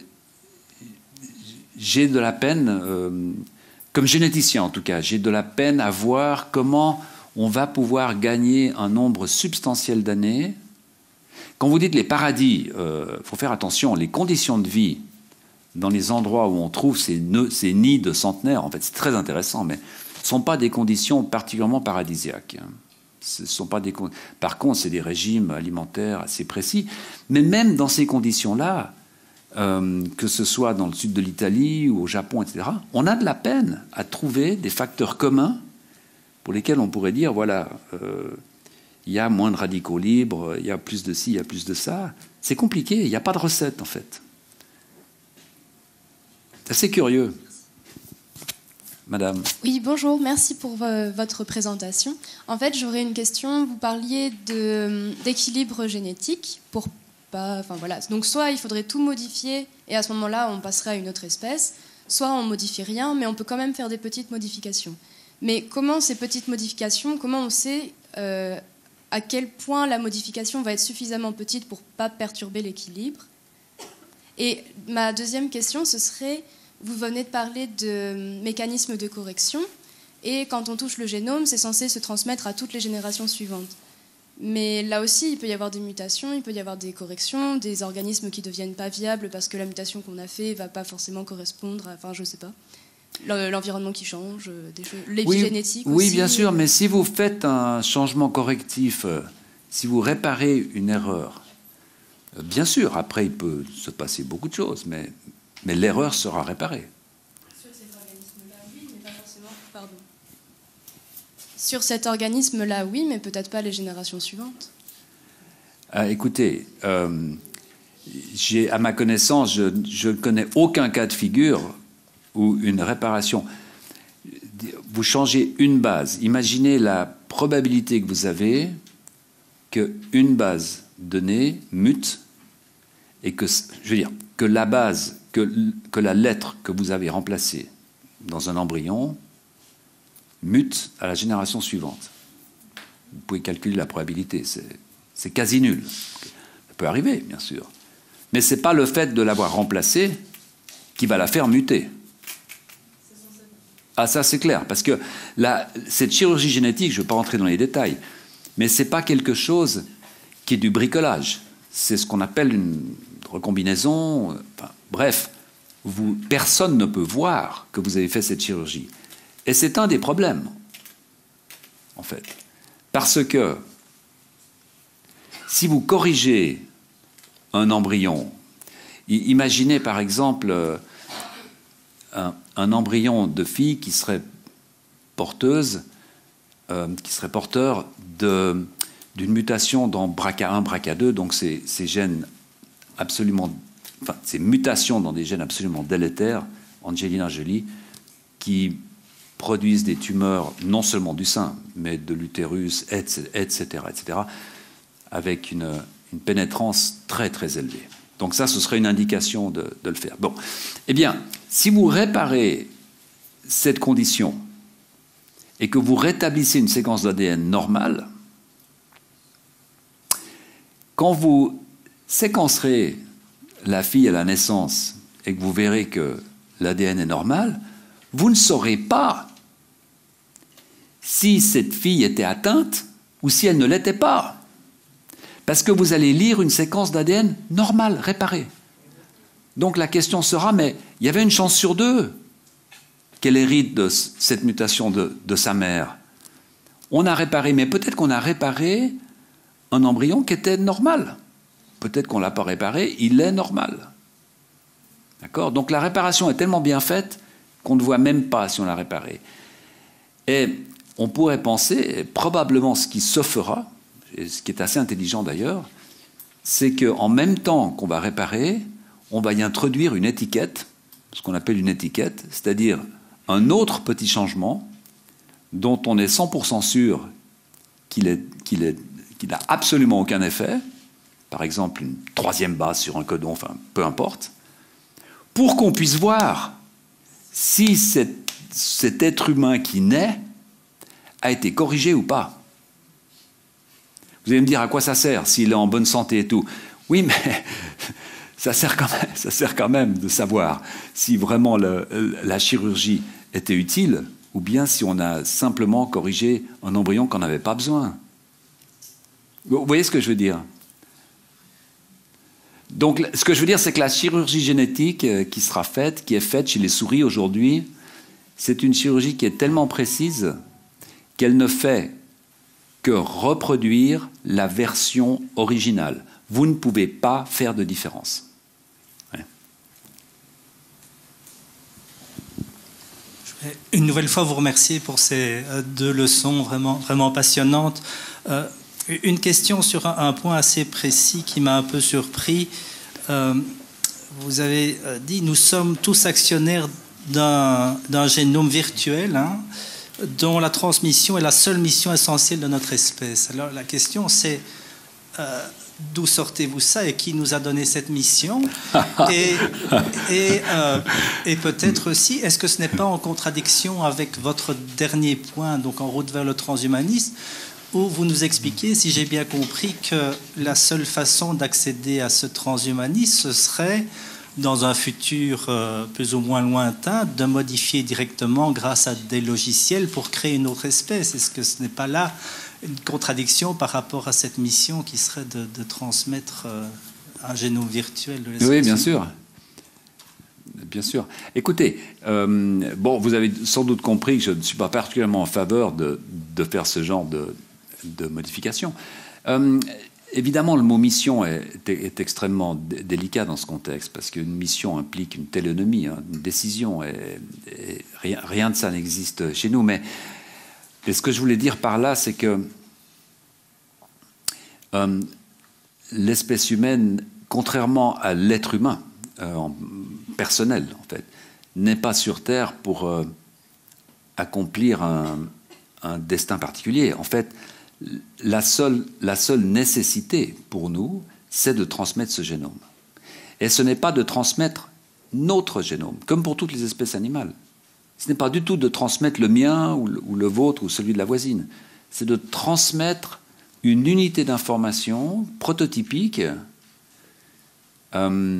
j'ai de la peine, euh, comme généticien en tout cas, j'ai de la peine à voir comment on va pouvoir gagner un nombre substantiel d'années. Quand vous dites les paradis, il euh, faut faire attention, les conditions de vie dans les endroits où on trouve ces, nœuds, ces nids de centenaires, en fait, c'est très intéressant, mais ce ne sont pas des conditions particulièrement paradisiaques. Ce sont pas des... Par contre, c'est des régimes alimentaires assez précis. Mais même dans ces conditions-là, euh, que ce soit dans le sud de l'Italie ou au Japon, et cetera, on a de la peine à trouver des facteurs communs pour lesquels on pourrait dire, voilà, euh, il y a moins de radicaux libres, il y a plus de ci, il y a plus de ça. C'est compliqué, il n'y a pas de recette, en fait. C'est assez curieux. Madame. Oui, bonjour, merci pour euh, votre présentation. En fait, j'aurais une question. Vous parliez de, d'équilibre génétique pour pas... Enfin, voilà. Donc, soit il faudrait tout modifier et à ce moment-là, on passerait à une autre espèce, soit on modifie rien, mais on peut quand même faire des petites modifications. Mais comment ces petites modifications, comment on sait euh, à quel point la modification va être suffisamment petite pour ne pas perturber l'équilibre? Et ma deuxième question, ce serait... Vous venez de parler de mécanismes de correction, et quand on touche le génome, c'est censé se transmettre à toutes les générations suivantes. Mais là aussi, il peut y avoir des mutations, il peut y avoir des corrections, des organismes qui ne deviennent pas viables parce que la mutation qu'on a fait ne va pas forcément correspondre à, enfin, je ne sais pas, l'environnement qui change, des choses, l'épigénétique oui, aussi. Oui, bien sûr, mais si vous faites un changement correctif, euh, si vous réparez une erreur, euh, bien sûr, après, il peut se passer beaucoup de choses, mais, mais l'erreur sera réparée. Sur cet organisme-là, oui, mais pas forcément... Pardon. Sur cet organisme-là, oui, mais peut-être pas les générations suivantes. Ah, écoutez, euh, j'ai, à ma connaissance, je, je ne connais aucun cas de figure où une réparation... Vous changez une base. Imaginez la probabilité que vous avez qu'une base donnée mute et que, je veux dire, que la base, que, que la lettre que vous avez remplacée dans un embryon mute à la génération suivante. Vous pouvez calculer la probabilité, c'est, c'est quasi nul. Ça peut arriver, bien sûr. Mais ce n'est pas le fait de l'avoir remplacée qui va la faire muter. Ah, ça c'est clair, parce que la, cette chirurgie génétique, je ne vais pas rentrer dans les détails, mais ce n'est pas quelque chose qui est du bricolage. C'est ce qu'on appelle une recombinaison. Enfin, bref, vous, personne ne peut voir que vous avez fait cette chirurgie. Et c'est un des problèmes, en fait. Parce que si vous corrigez un embryon, imaginez par exemple un, un embryon de fille qui serait porteuse, euh, qui serait porteur de, d'une mutation dans B R C A un, B R C A deux, donc ces, ces gènes absolument, enfin ces mutations dans des gènes absolument délétères, Angelina Jolie, qui produisent des tumeurs non seulement du sein, mais de l'utérus, et cetera, et cetera, avec une, une pénétrance très très élevée. Donc ça, ce serait une indication de, de le faire. Bon, eh bien, si vous réparez cette condition et que vous rétablissez une séquence d'A D N normale, quand vous séquencerez la fille à la naissance et que vous verrez que l'A D N est normal, vous ne saurez pas si cette fille était atteinte ou si elle ne l'était pas. Parce que vous allez lire une séquence d'A D N normale, réparée. Donc la question sera, mais il y avait une chance sur deux qu'elle hérite de cette mutation de, de sa mère. On a réparé, mais peut-être qu'on a réparé un embryon qui était normal. Peut-être qu'on ne l'a pas réparé, il est normal. D'accord ? Donc la réparation est tellement bien faite qu'on ne voit même pas si on l'a réparé. Et on pourrait penser, probablement ce qui se fera, et ce qui est assez intelligent d'ailleurs, c'est qu'en même temps qu'on va réparer, on va y introduire une étiquette, ce qu'on appelle une étiquette, c'est-à-dire un autre petit changement dont on est cent pour cent sûr qu'il est, qu'il est, qu'il n'a absolument aucun effet, par exemple une troisième base sur un codon, enfin peu importe, pour qu'on puisse voir si cet, cet être humain qui naît a été corrigé ou pas. Vous allez me dire à quoi ça sert s'il est en bonne santé et tout. Oui, mais ça sert quand même, ça sert quand même de savoir si vraiment le, la chirurgie était utile ou bien si on a simplement corrigé un embryon qu'on n'avait pas besoin. Vous voyez ce que je veux dire ? Donc, ce que je veux dire, c'est que la chirurgie génétique qui sera faite, qui est faite chez les souris aujourd'hui, c'est une chirurgie qui est tellement précise qu'elle ne fait que reproduire la version originale. Vous ne pouvez pas faire de différence. Ouais. Je vais une nouvelle fois vous remercier pour ces deux leçons vraiment, vraiment passionnantes. Euh, Une question sur un point assez précis qui m'a un peu surpris. Euh, vous avez dit, nous sommes tous actionnaires d'un, d'un génome virtuel, hein, dont la transmission est la seule mission essentielle de notre espèce. Alors la question c'est, euh, d'où sortez-vous ça et qui nous a donné cette mission ? Et, et, euh, et peut-être aussi, est-ce que ce n'est pas en contradiction avec votre dernier point, donc en route vers le transhumanisme, où vous nous expliquez, si j'ai bien compris, que la seule façon d'accéder à ce transhumanisme, ce serait dans un futur euh, plus ou moins lointain, de modifier directement grâce à des logiciels pour créer une autre espèce? Est-ce que ce n'est pas là une contradiction par rapport à cette mission qui serait de, de transmettre euh, un génome virtuel de l'espèce? Oui, bien sûr. Bien sûr. Écoutez, euh, bon, vous avez sans doute compris que je ne suis pas particulièrement en faveur de, de faire ce genre de, de modification. Euh, évidemment, le mot mission est, est extrêmement délicat dans ce contexte, parce qu'une mission implique une télénomie, hein, une décision, et, et rien, rien de ça n'existe chez nous. Mais et ce que je voulais dire par là, c'est que euh, l'espèce humaine, contrairement à l'être humain, euh, en, personnel, en fait, n'est pas sur Terre pour euh, accomplir un, un destin particulier. En fait, la seule, la seule nécessité pour nous, c'est de transmettre ce génome. Et ce n'est pas de transmettre notre génome, comme pour toutes les espèces animales. Ce n'est pas du tout de transmettre le mien ou le, ou le vôtre ou celui de la voisine. C'est de transmettre une unité d'information prototypique euh,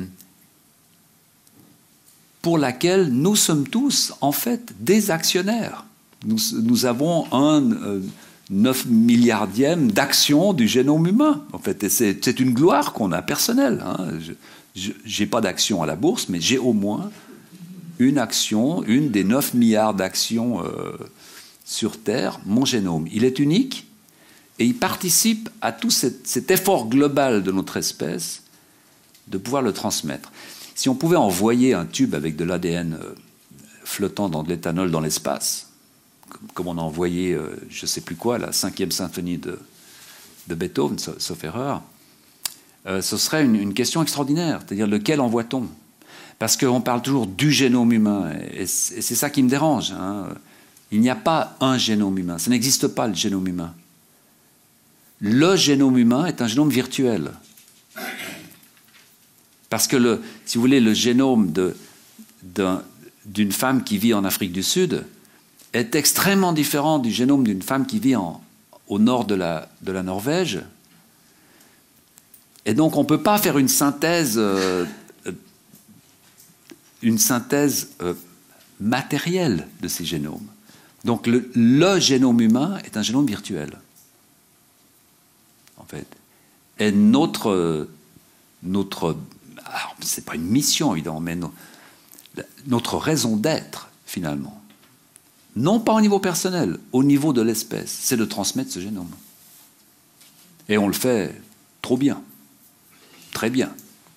pour laquelle nous sommes tous, en fait, des actionnaires. Nous, nous avons un euh, neuf milliardième d'action du génome humain, en fait. Et c'est, c'est une gloire qu'on a personnelle. Hein. Je n'ai pas d'action à la bourse, mais j'ai au moins une action, une des neuf milliards d'actions euh, sur Terre, mon génome. Il est unique et il participe à tout cet, cet effort global de notre espèce de pouvoir le transmettre. Si on pouvait envoyer un tube avec de l'A D N euh, flottant dans de l'éthanol dans l'espace, comme, comme on a envoyé, euh, je ne sais plus quoi, la cinquième symphonie de, de Beethoven, sauf, sauf erreur, euh, ce serait une, une question extraordinaire. C'est-à-dire, lequel envoie-t-on? Parce qu'on parle toujours du génome humain, et, et c'est ça qui me dérange. Hein. Il n'y a pas un génome humain. Ça n'existe pas, le génome humain. Le génome humain est un génome virtuel. Parce que, le, si vous voulez, le génome de, d'un, d'une femme qui vit en Afrique du Sud est extrêmement différent du génome d'une femme qui vit en, au nord de la, de la Norvège. Et donc, on ne peut pas faire une synthèse, euh, une synthèse euh, matérielle de ces génomes. Donc, le, le génome humain est un génome virtuel, en fait. Et notre... notre ce n'est pas une mission, évidemment, mais no, notre raison d'être, finalement, non pas au niveau personnel, au niveau de l'espèce, c'est de transmettre ce génome. Et on le fait trop bien, très bien.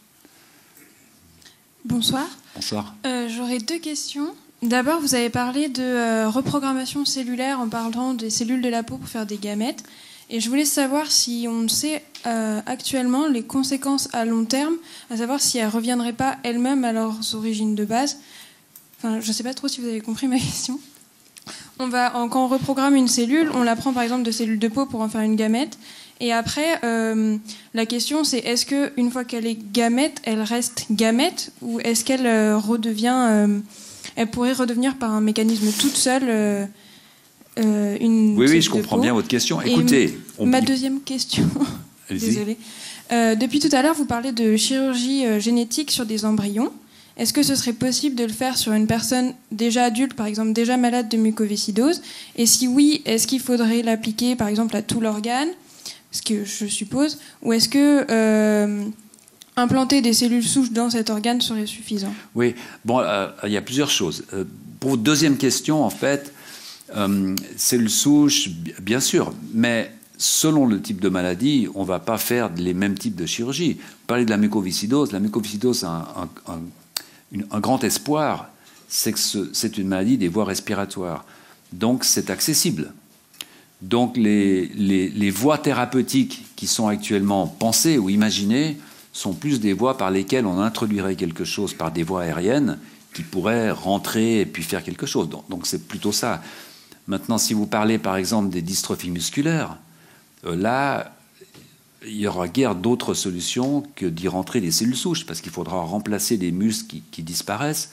Bonsoir. Bonsoir. Euh, j'aurais deux questions. D'abord, vous avez parlé de euh, reprogrammation cellulaire en parlant des cellules de la peau pour faire des gamètes. Et je voulais savoir si on sait euh, actuellement les conséquences à long terme, à savoir si elles ne reviendraient pas elles-mêmes à leurs origines de base. Enfin, je ne sais pas trop si vous avez compris ma question. On va, en, quand on reprogramme une cellule, on la prend par exemple de cellules de peau pour en faire une gamète. Et après, euh, la question c'est est-ce qu'une fois qu'elle est gamète, elle reste gamète ou est-ce qu'elle euh, redevient, euh, elle pourrait redevenir par un mécanisme toute seule euh, Euh, une oui, oui, je comprends bien votre question. Écoutez, on... ma deuxième question, désolée. Euh, depuis tout à l'heure, vous parlez de chirurgie euh, génétique sur des embryons. Est-ce que ce serait possible de le faire sur une personne déjà adulte, par exemple déjà malade de mucoviscidose? Et si oui, est-ce qu'il faudrait l'appliquer, par exemple, à tout l'organe, ce que je suppose, ou est-ce que euh, implanter des cellules souches dans cet organe serait suffisant? Oui, bon, euh, il y a plusieurs choses. Euh, pour votre deuxième question, en fait. Euh, cellules souches, bien sûr, mais selon le type de maladie, on ne va pas faire les mêmes types de chirurgie. Vous parlez de la mucoviscidose. La mucoviscidose a un, un, un, un grand espoir, c'est que ce, c'est une maladie des voies respiratoires. Donc, c'est accessible. Donc, les, les, les voies thérapeutiques qui sont actuellement pensées ou imaginées sont plus des voies par lesquelles on introduirait quelque chose par des voies aériennes qui pourraient rentrer et puis faire quelque chose. Donc, donc c'est plutôt ça. Maintenant, si vous parlez, par exemple, des dystrophies musculaires, euh, là, il y aura guère d'autres solutions que d'y rentrer des cellules souches, parce qu'il faudra remplacer des muscles qui, qui disparaissent,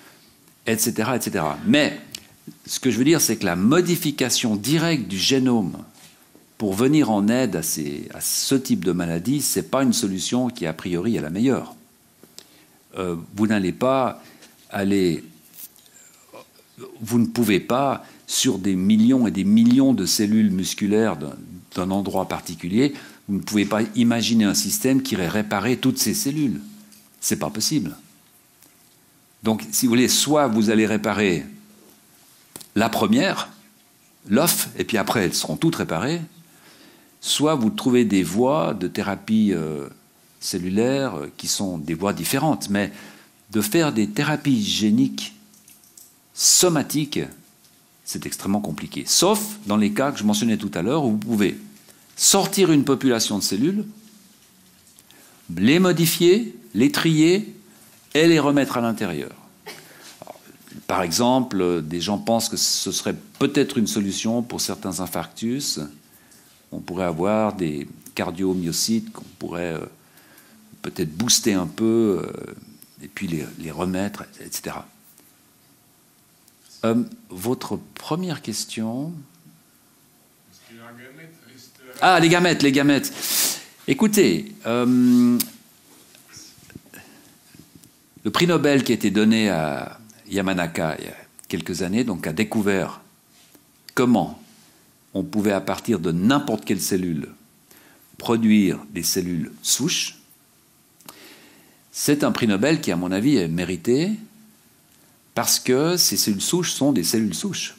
et cetera, et cetera. Mais ce que je veux dire, c'est que la modification directe du génome pour venir en aide à, ces, à ce type de maladie, ce n'est pas une solution qui, a priori, est la meilleure. euh, vous n'allez pas aller... Vous ne pouvez pas, sur des millions et des millions de cellules musculaires d'un endroit particulier, vous ne pouvez pas imaginer un système qui irait réparer toutes ces cellules. C'est pas possible. Donc, si vous voulez, soit vous allez réparer la première, l'œuf, et puis après, elles seront toutes réparées, soit vous trouvez des voies de thérapie euh, cellulaire euh, qui sont des voies différentes. Mais de faire des thérapies géniques somatiques, c'est extrêmement compliqué. Sauf dans les cas que je mentionnais tout à l'heure, où vous pouvez sortir une population de cellules, les modifier, les trier et les remettre à l'intérieur. Par exemple, des gens pensent que ce serait peut-être une solution pour certains infarctus. On pourrait avoir des cardiomyocytes qu'on pourrait euh, peut-être booster un peu euh, et puis les, les remettre, et cetera. Euh, votre première question... Ah, les gamètes, les gamètes. Écoutez, euh, le prix Nobel qui a été donné à Yamanaka il y a quelques années, donc a découvert comment on pouvait, à partir de n'importe quelle cellule, produire des cellules souches. C'est un prix Nobel qui, à mon avis, est mérité parce que ces cellules souches sont des cellules souches.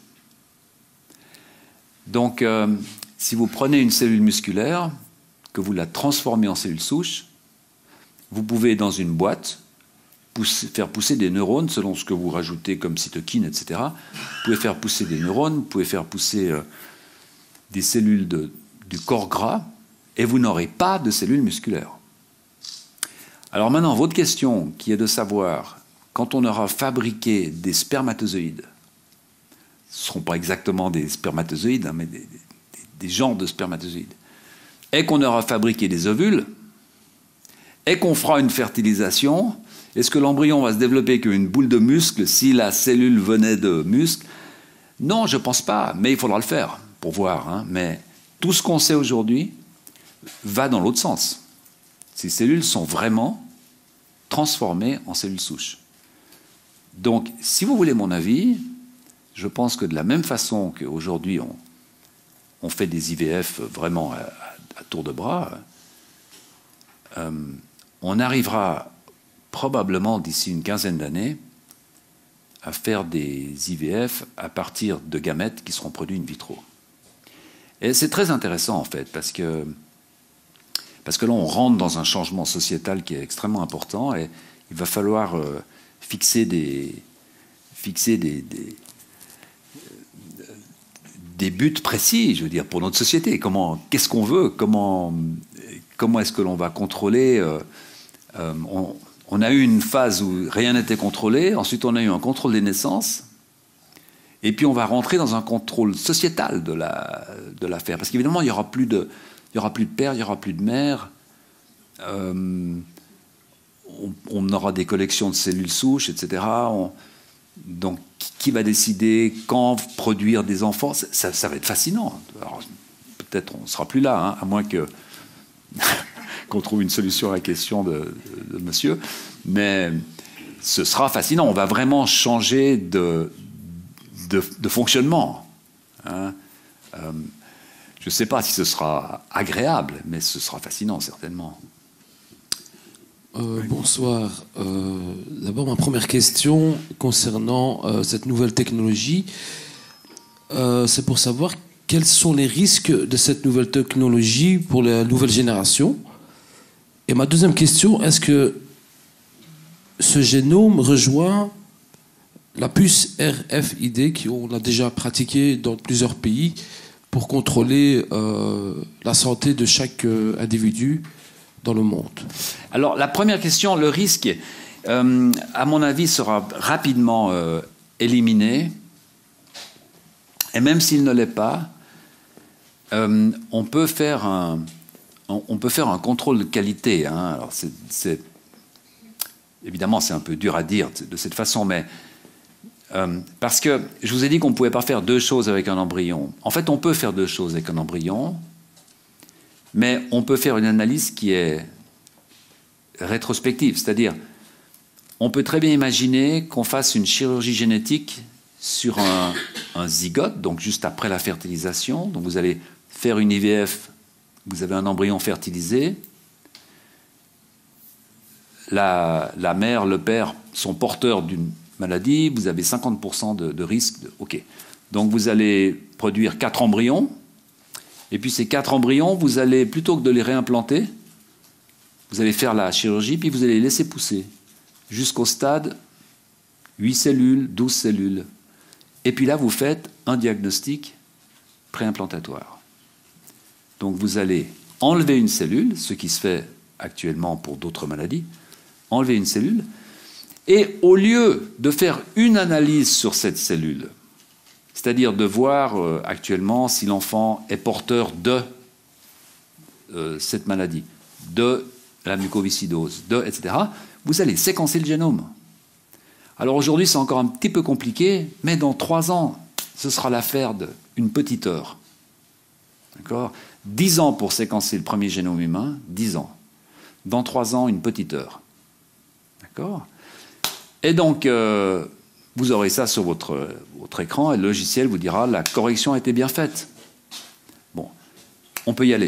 Donc, euh, si vous prenez une cellule musculaire, que vous la transformez en cellule souche, vous pouvez, dans une boîte, pousser, faire pousser des neurones, selon ce que vous rajoutez comme cytokines, et cetera. Vous pouvez faire pousser des neurones, vous pouvez faire pousser euh, des cellules de, du corps gras, et vous n'aurez pas de cellules musculaires. Alors maintenant, votre question, qui est de savoir, quand on aura fabriqué des spermatozoïdes, ce ne seront pas exactement des spermatozoïdes, hein, mais des, des, des genres de spermatozoïdes, et qu'on aura fabriqué des ovules, et qu'on fera une fertilisation, est-ce que l'embryon va se développer comme une boule de muscle si la cellule venait de muscle? Non, je ne pense pas, mais il faudra le faire pour voir. Hein. Mais tout ce qu'on sait aujourd'hui va dans l'autre sens. Ces cellules sont vraiment transformées en cellules souches. Donc, si vous voulez mon avis, je pense que de la même façon qu'aujourd'hui on, on fait des I V F vraiment à, à tour de bras, euh, on arrivera probablement d'ici une quinzaine d'années à faire des I V F à partir de gamètes qui seront produits in vitro. Et c'est très intéressant en fait, parce que, parce que là on rentre dans un changement sociétal qui est extrêmement important et il va falloir euh, fixer des, fixer des, des, des buts précis, je veux dire, pour notre société. Comment, qu'est-ce qu'on veut? Comment, comment est-ce que l'on va contrôler euh, euh, on, On a eu une phase où rien n'était contrôlé, ensuite on a eu un contrôle des naissances, et puis on va rentrer dans un contrôle sociétal de la, de l'affaire. Parce qu'évidemment, il n'y aura plus de, il y aura plus de père, il n'y aura plus de mère, euh, on, on aura des collections de cellules souches, et cetera. On, donc, qui va décider quand produire des enfants? Ça, ça va être fascinant. Alors, peut-être on ne sera plus là, hein, à moins que... qu'on trouve une solution à la question de, de, de monsieur, mais ce sera fascinant. On va vraiment changer de, de, de fonctionnement. Hein. Euh, je ne sais pas si ce sera agréable, mais ce sera fascinant, certainement. Euh, bonsoir. Euh, d'abord, ma première question concernant euh, cette nouvelle technologie, euh, c'est pour savoir quels sont les risques de cette nouvelle technologie pour la nouvelle génération. Et ma deuxième question, est-ce que ce génome rejoint la puce R F I D qu'on a déjà pratiquée dans plusieurs pays pour contrôler euh, la santé de chaque euh, individu dans le monde? Alors, la première question, le risque, euh, à mon avis, sera rapidement euh, éliminé. Et même s'il ne l'est pas, euh, on peut faire un... on peut faire un contrôle de qualité. Hein. Alors c'est, c'est, évidemment, c'est un peu dur à dire de cette façon, mais euh, parce que je vous ai dit qu'on ne pouvait pas faire deux choses avec un embryon. En fait, on peut faire deux choses avec un embryon, mais on peut faire une analyse qui est rétrospective, c'est-à-dire on peut très bien imaginer qu'on fasse une chirurgie génétique sur un, un zygote, donc juste après la fertilisation. Donc vous allez faire une I V F, vous avez un embryon fertilisé. La, la mère, le père sont porteurs d'une maladie, vous avez cinquante pour cent de, de risque. De, ok. Donc vous allez produire quatre embryons, et puis ces quatre embryons, vous allez, plutôt que de les réimplanter, vous allez faire la chirurgie, puis vous allez les laisser pousser jusqu'au stade huit cellules, douze cellules. Et puis là, vous faites un diagnostic préimplantatoire. Donc vous allez enlever une cellule, ce qui se fait actuellement pour d'autres maladies, enlever une cellule, et au lieu de faire une analyse sur cette cellule, c'est-à-dire de voir euh, actuellement si l'enfant est porteur de euh, cette maladie, de la mucoviscidose, de, et cetera, vous allez séquencer le génome. Alors aujourd'hui, c'est encore un petit peu compliqué, mais dans trois ans, ce sera l'affaire d'une petite heure. D'accord ? Dix ans pour séquencer le premier génome humain, dix ans. Dans trois ans, une petite heure. D'accord ? Et donc, euh, vous aurez ça sur votre, votre écran, et le logiciel vous dira la correction a été bien faite. Bon, on peut y aller.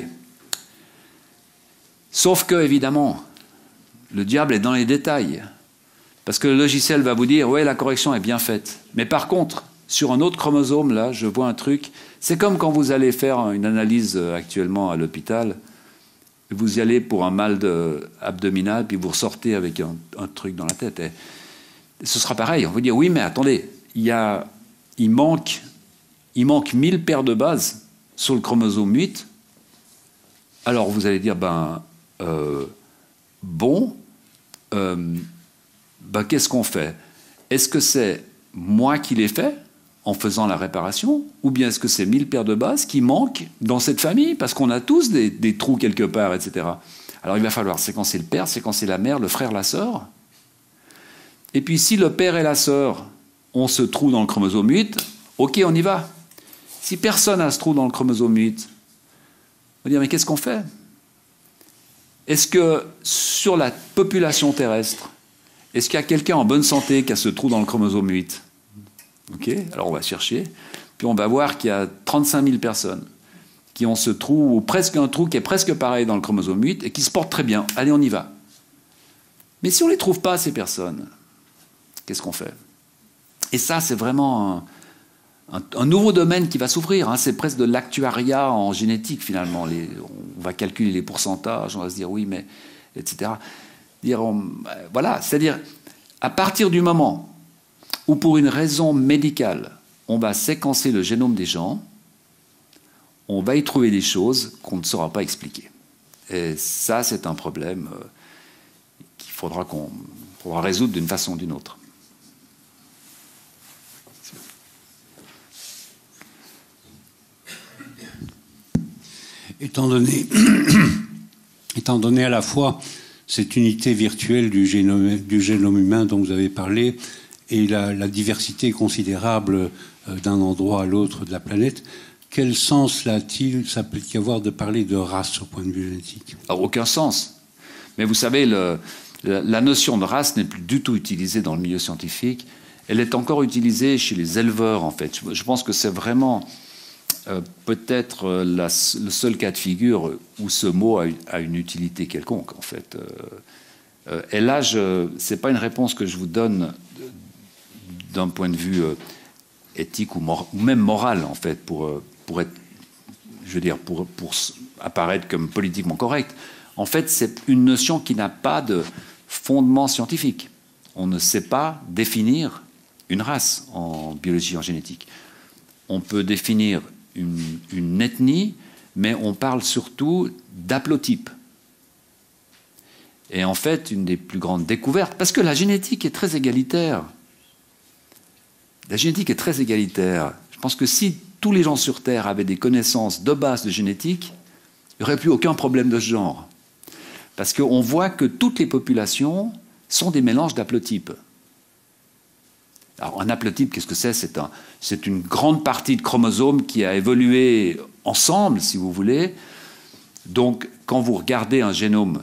Sauf que, évidemment, le diable est dans les détails. Parce que le logiciel va vous dire, ouais, la correction est bien faite. Mais par contre, sur un autre chromosome, là, je vois un truc. C'est comme quand vous allez faire une analyse actuellement à l'hôpital. Vous y allez pour un mal de, abdominal, puis vous ressortez avec un, un truc dans la tête. Et ce sera pareil. On va dire, oui, mais attendez, il, y a, il, manque, il manque mille paires de bases sur le chromosome huit. Alors vous allez dire, ben, euh, bon, euh, ben, qu'est-ce qu'on fait? Est-ce que c'est moi qui l'ai fait en faisant la réparation, ou bien est-ce que c'est mille paires de bases qui manquent dans cette famille, parce qu'on a tous des, des trous quelque part, et cetera. Alors il va falloir séquencer le père, séquencer la mère, le frère, la sœur. Et puis si le père et la sœur ont ce trou dans le chromosome huit, ok, on y va. Si personne n'a ce trou dans le chromosome huit, on va dire, mais qu'est-ce qu'on fait? Est-ce que sur la population terrestre, est-ce qu'il y a quelqu'un en bonne santé qui a ce trou dans le chromosome huit? Ok, alors on va chercher, puis on va voir qu'il y a trente-cinq mille personnes qui ont ce trou, ou presque un trou qui est presque pareil dans le chromosome huit, et qui se portent très bien. Allez, on y va. Mais si on ne les trouve pas, ces personnes, qu'est-ce qu'on fait? Et ça, c'est vraiment un, un, un nouveau domaine qui va s'ouvrir. Hein. C'est presque de l'actuariat en génétique, finalement. Les, on va calculer les pourcentages, on va se dire oui, mais... et cetera. Dire, on, voilà, c'est-à-dire, à partir du moment où pour une raison médicale, on va séquencer le génome des gens, on va y trouver des choses qu'on ne saura pas expliquer. Et ça, c'est un problème euh, qu'il faudra qu'on pourra résoudre d'une façon ou d'une autre. Étant donné, étant donné à la fois cette unité virtuelle du génome, du génome humain dont vous avez parlé, et la, la diversité considérable d'un endroit à l'autre de la planète, quel sens là-t-il, ça peut y avoir de parler de race au point de vue génétique? Alors, aucun sens. Mais vous savez, le, la notion de race n'est plus du tout utilisée dans le milieu scientifique. Elle est encore utilisée chez les éleveurs, en fait. Je pense que c'est vraiment euh, peut-être la, le seul cas de figure où ce mot a une, a une utilité quelconque, en fait. Euh, et là, ce n'est pas une réponse que je vous donne d'un point de vue euh, éthique ou, mor ou même moral, en fait, pour, euh, pour être, je veux dire, pour, pour apparaître comme politiquement correct. En fait, c'est une notion qui n'a pas de fondement scientifique. On ne sait pas définir une race en biologie, en génétique. On peut définir une, une ethnie, mais on parle surtout d'haplotype. Et en fait, une des plus grandes découvertes, parce que la génétique est très égalitaire. La génétique est très égalitaire. Je pense que si tous les gens sur Terre avaient des connaissances de base de génétique, il n'y aurait plus aucun problème de ce genre. Parce qu'on voit que toutes les populations sont des mélanges d'haplotypes. Alors, un haplotype, qu'est-ce que c'est? C'est un, c'est une grande partie de chromosomes qui a évolué ensemble, si vous voulez. Donc, quand vous regardez un génome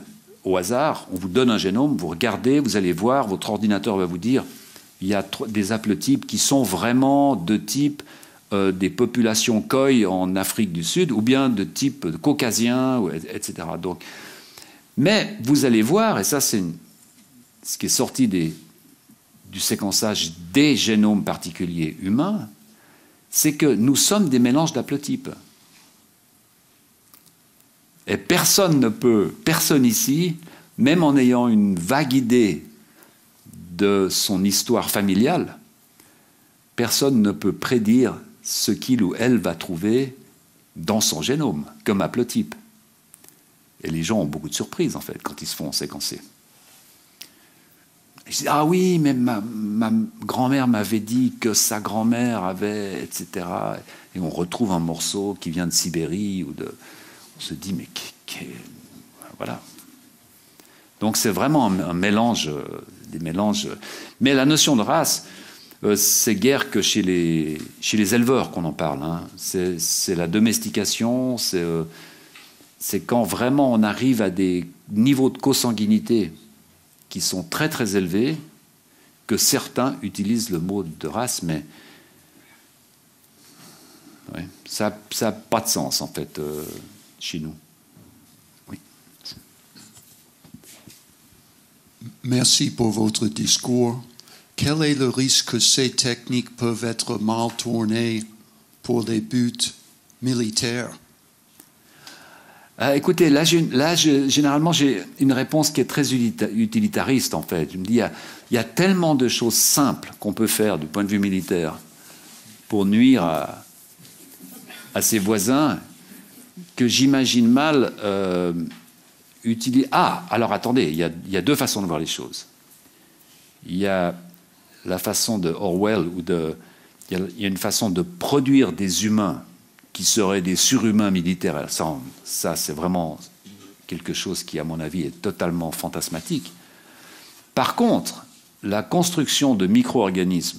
au hasard, on vous donne un génome, vous regardez, vous allez voir, votre ordinateur va vous dire, il y a des haplotypes qui sont vraiment de type euh, des populations Khoi en Afrique du Sud, ou bien de type caucasien, et cetera. Donc, mais vous allez voir, et ça c'est une, ce qui est sorti des, du séquençage des génomes particuliers humains, c'est que nous sommes des mélanges d'haplotypes. Et personne ne peut, personne ici, même en ayant une vague idée de son histoire familiale, personne ne peut prédire ce qu'il ou elle va trouver dans son génome, comme haplotype. Et les gens ont beaucoup de surprises, en fait, quand ils se font séquencer. Je dis, ah oui, mais ma, ma grand-mère m'avait dit que sa grand-mère avait, et cetera. Et on retrouve un morceau qui vient de Sibérie, ou de... on se dit, mais qu'est... voilà. Donc c'est vraiment un, un mélange, des mélanges. Mais la notion de race, euh, c'est guère que chez les, chez les éleveurs qu'on en parle. Hein. C'est, c'est la domestication, c'est, euh, c'est quand vraiment on arrive à des niveaux de consanguinité qui sont très très élevés que certains utilisent le mot de race, mais ouais, ça n'a pas de sens en fait euh, chez nous. Oui. Merci pour votre discours. Quel est le risque que ces techniques peuvent être mal tournées pour des buts militaires? Euh, écoutez, là, je, là je, généralement, j'ai une réponse qui est très utilitariste, en fait. Je me dis, il y a, il y a tellement de choses simples qu'on peut faire du point de vue militaire pour nuire à, à ses voisins que j'imagine mal euh, utiliser... Ah, alors attendez, il y, a, il y a deux façons de voir les choses. Il y a la façon de Orwell, où de, il y a, il y a une façon de produire des humains qui seraient des surhumains militaires. Ça, ça, c'est vraiment quelque chose qui, à mon avis, est totalement fantasmatique. Par contre, la construction de micro-organismes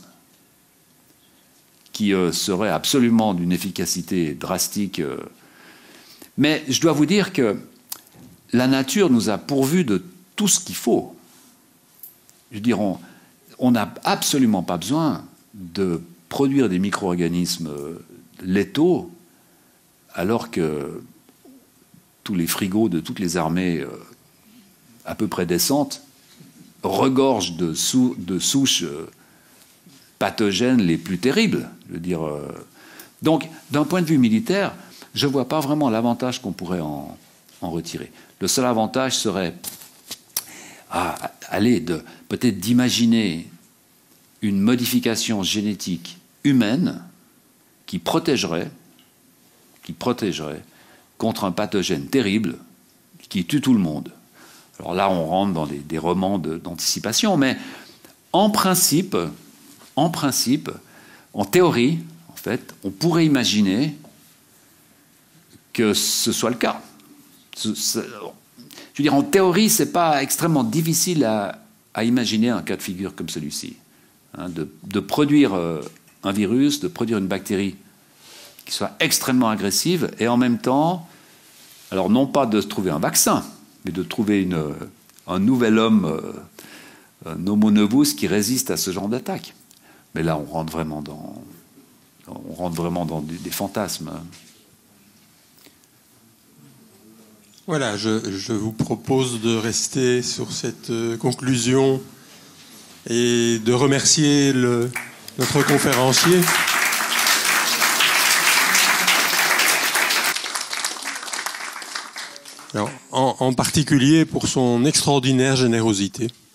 qui euh, seraient absolument d'une efficacité drastique... Euh, mais je dois vous dire que la nature nous a pourvu de tout ce qu'il faut. Je veux dire, on n'a absolument pas besoin de produire des micro-organismes euh, létaux alors que tous les frigos de toutes les armées euh, à peu près décentes regorgent de, sou de souches euh, pathogènes les plus terribles. Je veux dire, euh... Donc, d'un point de vue militaire, je ne vois pas vraiment l'avantage qu'on pourrait en, en retirer. Le seul avantage serait, ah, allez, de, peut-être d'imaginer une modification génétique humaine qui protégerait qui protégerait contre un pathogène terrible qui tue tout le monde. Alors là, on rentre dans des, des romans de, d'anticipation, mais en principe, en principe, en théorie, en fait, on pourrait imaginer que ce soit le cas. Ce, ce, je veux dire, en théorie, c'est pas extrêmement difficile à, à imaginer un cas de figure comme celui-ci, hein, de, de produire euh, un virus, de produire une bactérie qui soit extrêmement agressive, et en même temps, alors non pas de trouver un vaccin, mais de trouver une, un nouvel homme, un homo novus qui résiste à ce genre d'attaque. Mais là, on rentre vraiment dans, on rentre vraiment dans des fantasmes. Voilà, je, je vous propose de rester sur cette conclusion et de remercier le, notre conférencier. Alors, en, en particulier pour son extraordinaire générosité.